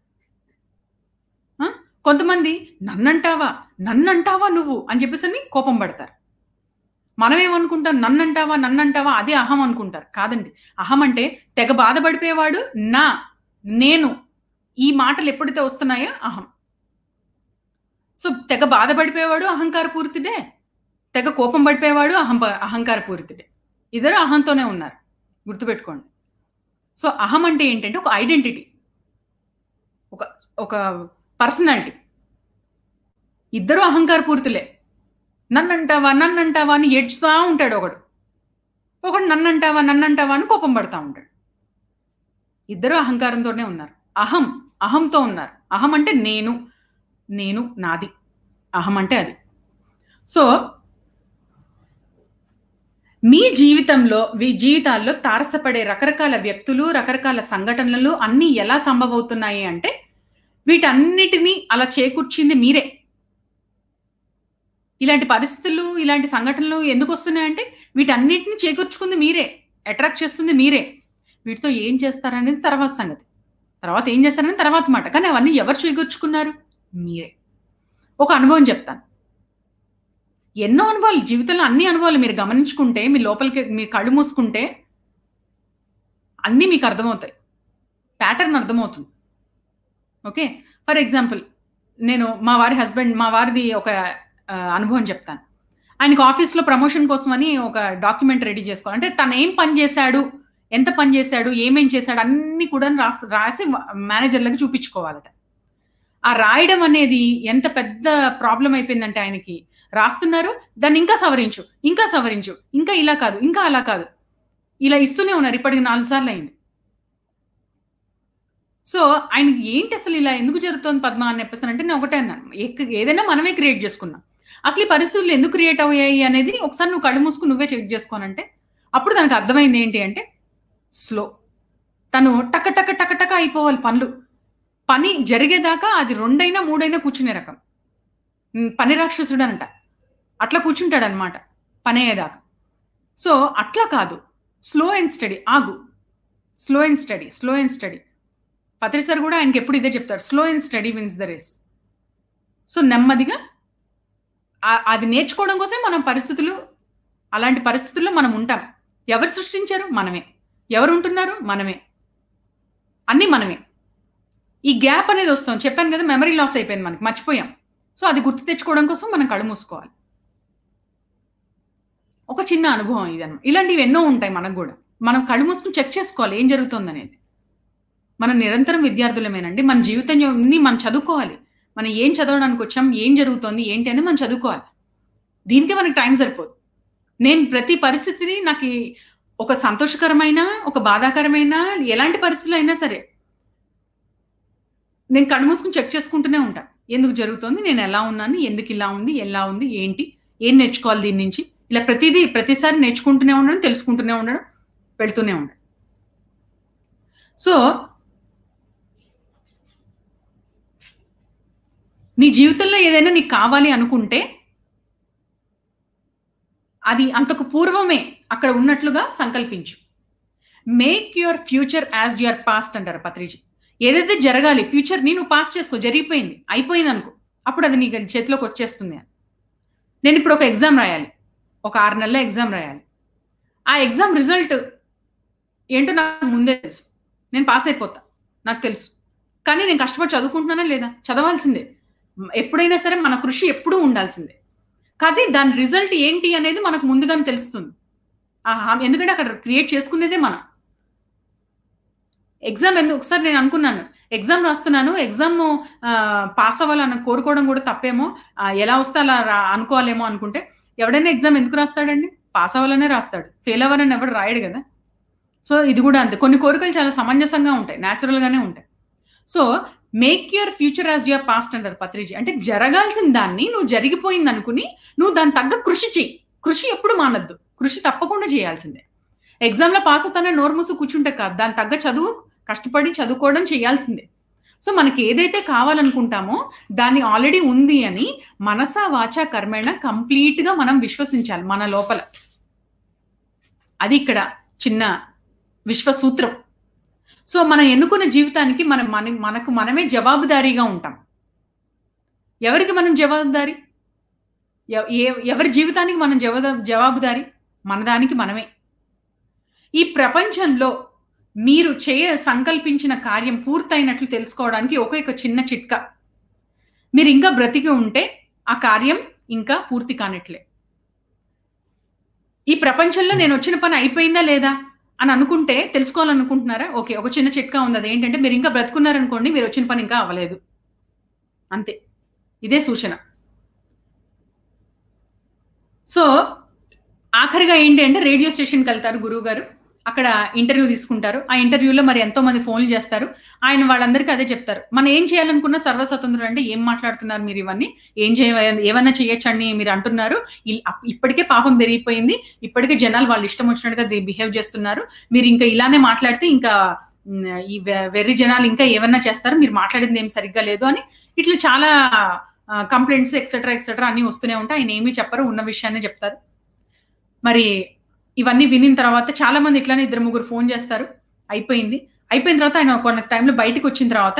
S1: ఆ! కొంతమంది నన్నంటావా నువ్వు అని జెప్పేసని కోపం పడతారు. మనమేమనుకుంటాం నన్నంటావా అదే అహం అనుకుంటారు. కాదండి. అహం అంటే తెగ బాధపడిపోయేవాడు నా, నేను ఈ మాటలు ఎప్పుడైతే వస్తున్నాయో అహం. సో, తెగ బాధపడిపోయేవాడు అహంకార పూరితుడే. తెగ కోపం పడిపోయేవాడు అహంకార పూరితుడే. ఇద్దరు అహంతోనే ఉన్నారు. గుర్తుపెట్టుకోండి. సో, అహం అంటే ఏంటంటే ఒక ఐడెంటిటీ. ఒక ఒక పర్సనాలిటీ. ఇద్దరు అహంకార పూరితులే. నన్నంటావా అని ఏడ్చుతా ఉంటాడు ఒకడు. ఒకడు నన్నంటావా అని కోపం పడతా ఉంటాడు. ఇద్దరు అహంకారంతోనే ఉన్నారు. అహంతో ఉన్నారు. అహం అంటే నేను నాది. అహం అంటే అది. సో, మీ జీవితాల్లో తారసపడే రకరకాల వ్యక్తులు, రకరకాల సంఘటనలు అన్నీ ఎలా సంభవవుతున్నాయి అంటే, వీటన్నిటిని అలా చేకూర్చింది మీరే. ఇలాంటి పరిస్థితులు, ఇలాంటి సంఘటనలు ఎందుకొస్తున్నాయంటే, వీటన్నిటిని చేకూర్చుకుంది మీరే. అట్రాక్ట్ చేస్తుంది మీరే. వీటితో ఏం చేస్తారనేది తర్వాత సంగతి. తర్వాత ఏం చేస్తారనేది తర్వాత మాట. కానీ అవన్నీ ఎవరు చేకూర్చుకున్నారు? మీరే. ఒక అనుభవం చెప్తాను. ఎన్నో అనుభవాలు జీవితంలో అన్ని అనుభవాలు మీరు గమనించుకుంటే, మీ లోపలికి మీరు కళ్ళు మూసుకుంటే అన్నీ మీకు అర్థమవుతాయి. ప్యాటర్న్ అర్థమవుతుంది. ఓకే. ఫర్ ఎగ్జాంపుల్ నేను మా వారిది ఒక అనుభవం చెప్తాను. ఆయనకి ఆఫీస్‌లో ప్రమోషన్ కోసమని ఒక డాక్యుమెంట్ రెడీ చేసుకోవాలి. అంటే తనేం పని చేశాడు, ఎంత పని చేశాడు, ఏమేం చేశాడు అన్నీ కూడా రాసి మేనేజర్‌లకి చూపించుకోవాలట. ఆ రాయడం అనేది ఎంత పెద్ద ప్రాబ్లమ్ అయిపోయిందంటే ఆయనకి, రాస్తున్నారు, దాన్ని ఇంకా సవరించు, ఇంకా సవరించు, ఇంకా ఇలా కాదు, ఇంకా అలా కాదు. ఇలా ఇస్తూనే ఉన్నారు. ఇప్పటికి 4 సార్లు అయింది. సో, ఆయనకి ఏంటి అసలు ఇలా ఎందుకు జరుగుతోంది పద్మ అని చెప్పేసనంటే నేను ఒకటే అన్నాను. ఏదైనా మనమే క్రియేట్ చేసుకున్నాం. అసలు ఈ పరిస్థితులు ఎందుకు క్రియేట్ అయ్యాయి అనేది ఒకసారి నువ్వు కళ్ళు మూసుకొని నువ్వే చెక్ చేసుకోనంటే, అప్పుడు తనకు అర్థమైంది ఏంటి అంటే స్లో. తను టక టక టక టక అయిపోవాలి పనులు. పని జరిగేదాకా అది 2 అయినా, 3 అయినా కూర్చునే రకం. పని రాక్షసుడనంట. అట్లా కూర్చుంటాడనమాట పనయ్యేదాకా. సో, అట్లా కాదు. Slow and steady. ఆగు. Slow and steady, slow and steady. Patri sir కూడా ఆయనకెప్పుడు ఇదే చెప్తారు. Slow and steady wins the race. So, నెమ్మదిగా అది నేర్చుకోవడం కోసమే మనం అలాంటి పరిస్థితుల్లో మనం ఉంటాం. ఎవరు సృష్టించారు? మనమే. ఎవరుంటున్నారు? మనమే. అన్నీ మనమే. ఈ గ్యాప్ అనేది వస్తుంది. చెప్పాను కదా! మెమరీ లాస్ అయిపోయింది మనకి. మర్చిపోయాం. సో, అది గుర్తు తెచ్చుకోవడం కోసం మనం కళ్ళు మూసుకోవాలి. ఒక చిన్న అనుభవం ఇదన్నమాట. ఇలాంటివి ఎన్నో ఉంటాయి మనకు గూడా. మనం కళ్ళు మూసుకొని చెక్ చేసుకోవాలి ఏం జరుగుతోందనేది. మనం నిరంతరం విద్యార్థులమేనండి. మన జీవితాన్ని మనం చదువుకోవాలి. మనం ఏం చదవడానికొచ్చాం, ఏం జరుగుతోంది, ఏంటి అని మనం చదువుకోవాలి. దీనికే మనకు టైం సరిపోదు. నేను ప్రతి పరిస్థితిని ఒక సంతోషకరమైన, ఒక బాధాకరమైన ఎలాంటి పరిస్థితులు అయినా సరే, నేను కళ్ళు మూసుకొని చెక్ చేసుకుంటూనే ఉంటా. ఎందుకు జరుగుతోంది? నేను ఎలా ఉన్నాను? ఎందుకు ఇలా ఉంది? ఎలా ఉంది? ఏంటి? ఏం నేర్చుకోవాలి దీని నుంచి? ఇలా ప్రతిసారి నేర్చుకుంటూనే ఉండడం, తెలుసుకుంటూనే ఉండడం, వెళ్తూనే ఉండడం. సో, నీ జీవితంలో ఏదైనా నీకు కావాలి అనుకుంటే, అది అంతకు పూర్వమే అక్కడ ఉన్నట్లుగా సంకల్పించు. Make your future as your past అంటారు పత్రిజీ. ఏదైతే జరగాలి ఫ్యూచర్‌ని నువ్వు పాస్ చేసుకో. జరిగిపోయింది. అయిపోయిందనుకో. అప్పుడు అది నీ చేతిలోకి వచ్చేస్తుంది. నేనిప్పుడు ఒక ఎగ్జామ్ రాయాలి. ఒక 6 నెలల్లో ఎగ్జామ్ రాయాలి. ఆ ఎగ్జామ్ రిజల్ట్ ఏంటో నాకు ముందే తెలుసు. నేను పాస్ అయిపోతా. నాకు తెలుసు. కానీ నేను కష్టపడి చదువుకుంటున్నానా లేదా? చదవాల్సిందే. ఎప్పుడైనా సరే మన కృషి ఎప్పుడూ ఉండాల్సిందే. కానీ దాని రిజల్ట్ ఏంటి అనేది మనకు ముందుగానే తెలుస్తుంది. ఎందుకంటే అక్కడ క్రియేట్ చేసుకునేదే మనం. ఒకసారి నేను అనుకున్నాను. ఎగ్జామ్ రాస్తున్నాను. పాస్ అవ్వాలని కోరుకోవడం కూడా తప్పేమో. ఎలా వస్తే అలా అనుకోవాలేమో అనుకుంటే, ఎవడైనా ఎగ్జామ్ ఎందుకు రాస్తాడండి? పాస్ అవ్వాలనే రాస్తాడు. ఫెయిల్ అవ్వాలని ఎవడు రాయడు గదా! సో, ఇది గూడా అంతే. కొన్ని కోరికలు చాలా సమంజసంగా ఉంటాయి. నేచురల్‌గానే ఉంటాయి. So, make your future as your past అంటారు పత్రిజీ. అంటే జరగాల్సిన దాన్ని నువ్వు జరిగిపోయిందనుకుని, నువ్వు దానికి తగ్గ కృషి చెయ్యి. కృషి ఎప్పుడు మానొద్దు. కృషి తప్పకుండా చేయాల్సిందే. ఎగ్జామ్‌లో పాస్ అవుతానని నోరు మూసి కూర్చుంటే కాదు. దానికి తగ్గ చదువు, కష్టపడి చదువుకోవడం చేయాల్సిందే. సో, మనకి ఏదైతే కావాలనుకుంటామో, దాన్ని ఆల్రెడీ ఉంది అని మనసా, వాచా, కర్మేణ కంప్లీట్‌గా మనం విశ్వసించాలి మన లోపల. అది ఇక్కడ చిన్న విశ్వసూత్రం. సో, మనం ఎన్నుకున్న జీవితానికి మనకు మనమే జవాబుదారీగా ఉంటాం. ఎవరికి మనం జవాబుదారీ? ఎవరి జీవితానికి మనం జవాబుదారీ? మన దానికి మనమే. ఈ ప్రపంచంలో మీరు సంకల్పించిన కార్యం పూర్తయినట్లు తెలుసుకోవడానికి ఒక చిన్న చిట్కా. మీరింకా బ్రతికి ఉంటే ఆ కార్యం ఇంకా పూర్తి కానట్లే. ఈ ప్రపంచంలో నేనొచ్చిన పని అయిపోయిందా లేదా అని అనుకుంటే తెలుసుకోవాలనుకుంటున్నారా? ఓకే. ఒక చిన్న చిట్కా ఉంది. అదేంటంటే మీరింకా బ్రతికున్నారనుకోండి మీరొచ్చిన పని ఇంకా అవ్వలేదు. అంతే. ఇదే సూచన. సో, ఆఖరిగా ఏంటి అంటే రేడియో స్టేషన్‌కెళ్తారు గురువుగారు. అక్కడ ఇంటర్వ్యూ తీసుకుంటారు. ఆ ఇంటర్వ్యూలో మరి ఎంతోమంది ఫోన్‌లు చేస్తారు. ఆయన వాళ్ళందరికీ అదే చెప్తారు. మనం ఏం చేయాలనుకున్నా సర్వస్వతంత్రులంటే ఏం మాట్లాడుతున్నారు మీరివన్నీ? ఏమన్నా చేయొచ్చని మీరంటున్నారు. ఇప్పటికే పాపం పెరిగిపోయింది. ఇప్పటికే జనాలు వాళ్ళ ఇష్టం వచ్చినట్టుగా బిహేవ్ చేస్తున్నారు. మీరింకా ఇలానే మాట్లాడితే ఇంకా ఈ వెర్రి జనాలు ఇంకా ఏమన్నా చేస్తారు. మీరు మాట్లాడింది ఏం సరిగ్గా లేదు అని ఇట్లా చాలా కంప్లెయింట్స్ ఎక్సెట్రా అన్నీ వస్తూనే ఉంటాయి. ఆయన ఏమీ చెప్పరు. ఉన్న విషయాన్నే చెప్తారు. మరి ఇవన్నీ వినిన తర్వాత చాలా మంది ఇట్లానే 2, 3 ఫోన్ చేస్తారు. అయిపోయింది. అయిపోయిన తర్వాత ఆయన కొన్న టైంలో బయటికొచ్చిన తర్వాత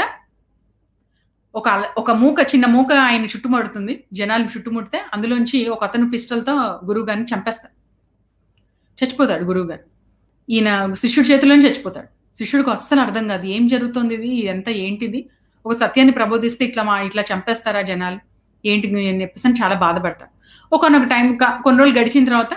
S1: చిన్న మూక ఆయన్ని చుట్టుముడుతుంది. జనాలు చుట్టుముడితే అందులోంచి ఒకతను పిస్టల్‌తో గురువుగారిని చంపేస్తాడు. చచ్చిపోతాడు గురువుగారు. ఈయన శిష్యుడి చేతిలోనే చచ్చిపోతాడు. శిష్యుడికి అస్సలు అర్థం కాదు. ఏం జరుగుతోందిది? ఇదంతా ఏంటిది? ఒక సత్యాన్ని ప్రబోధిస్తే ఇట్లా చంపేస్తారా జనాలు? ఏంటిది అని చెప్పేసని చాలా బాధపడతాడు. ఒకానొక టైం కొన్ని రోజులు గడిచిన తర్వాత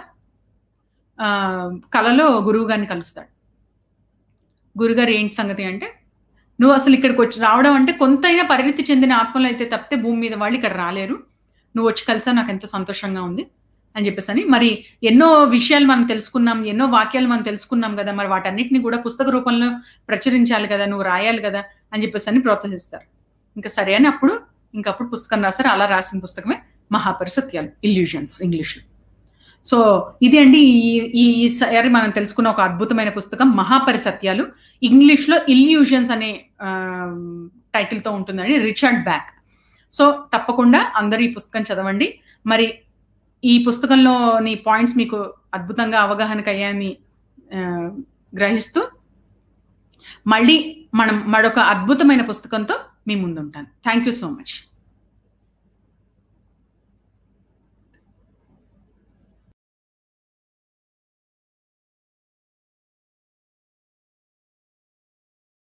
S1: కలలో గురువుగారిని కలుస్తాడు. గురుగారు ఏంటి సంగతి అంటే, "నువ్వు అసలు ఇక్కడికొచ్చి రావడం అంటే కొంతైనా పరిణితి చెందిన ఆత్మలు అయితే తప్పితే భూమి మీద వాళ్ళు ఇక్కడ రాలేరు. నువ్వు వచ్చి కలిసా నాకు ఎంతో సంతోషంగా ఉంది అని చెప్పేసి. మరి ఎన్నో విషయాలు మనం తెలుసుకున్నాం, ఎన్నో వాక్యాలు మనం తెలుసుకున్నాం కదా, మరి వాటన్నిటిని కూడా పుస్తక రూపంలో ప్రచురించాలి కదా, నువ్వు రాయాలి కదా అని చెప్పేసి ప్రోత్సహిస్తారు. ఇంకా సరే అని అప్పుడు పుస్తకం రాశారు. అలా రాసిన పుస్తకమే మహాపరిసత్యాలు, ఇల్యూజన్స్ ఇంగ్లీష్లో. సో ఇది అండి ఈసారి మనం తెలుసుకున్న ఒక అద్భుతమైన పుస్తకం మహాపరిసత్యాలు. ఇంగ్లీష్లో ఇల్యూజన్స్ అనే టైటిల్తో ఉంటుందండి, రిచర్డ్ బ్యాక్. సో తప్పకుండా అందరూ ఈ పుస్తకం చదవండి. మరి ఈ పుస్తకంలోని పాయింట్స్ మీకు అద్భుతంగా అవగాహనకు అయ్యాయని గ్రహిస్తూ మళ్ళీ మనం మరొక అద్భుతమైన పుస్తకంతో మీ ముందుంటాను. Thank you so much.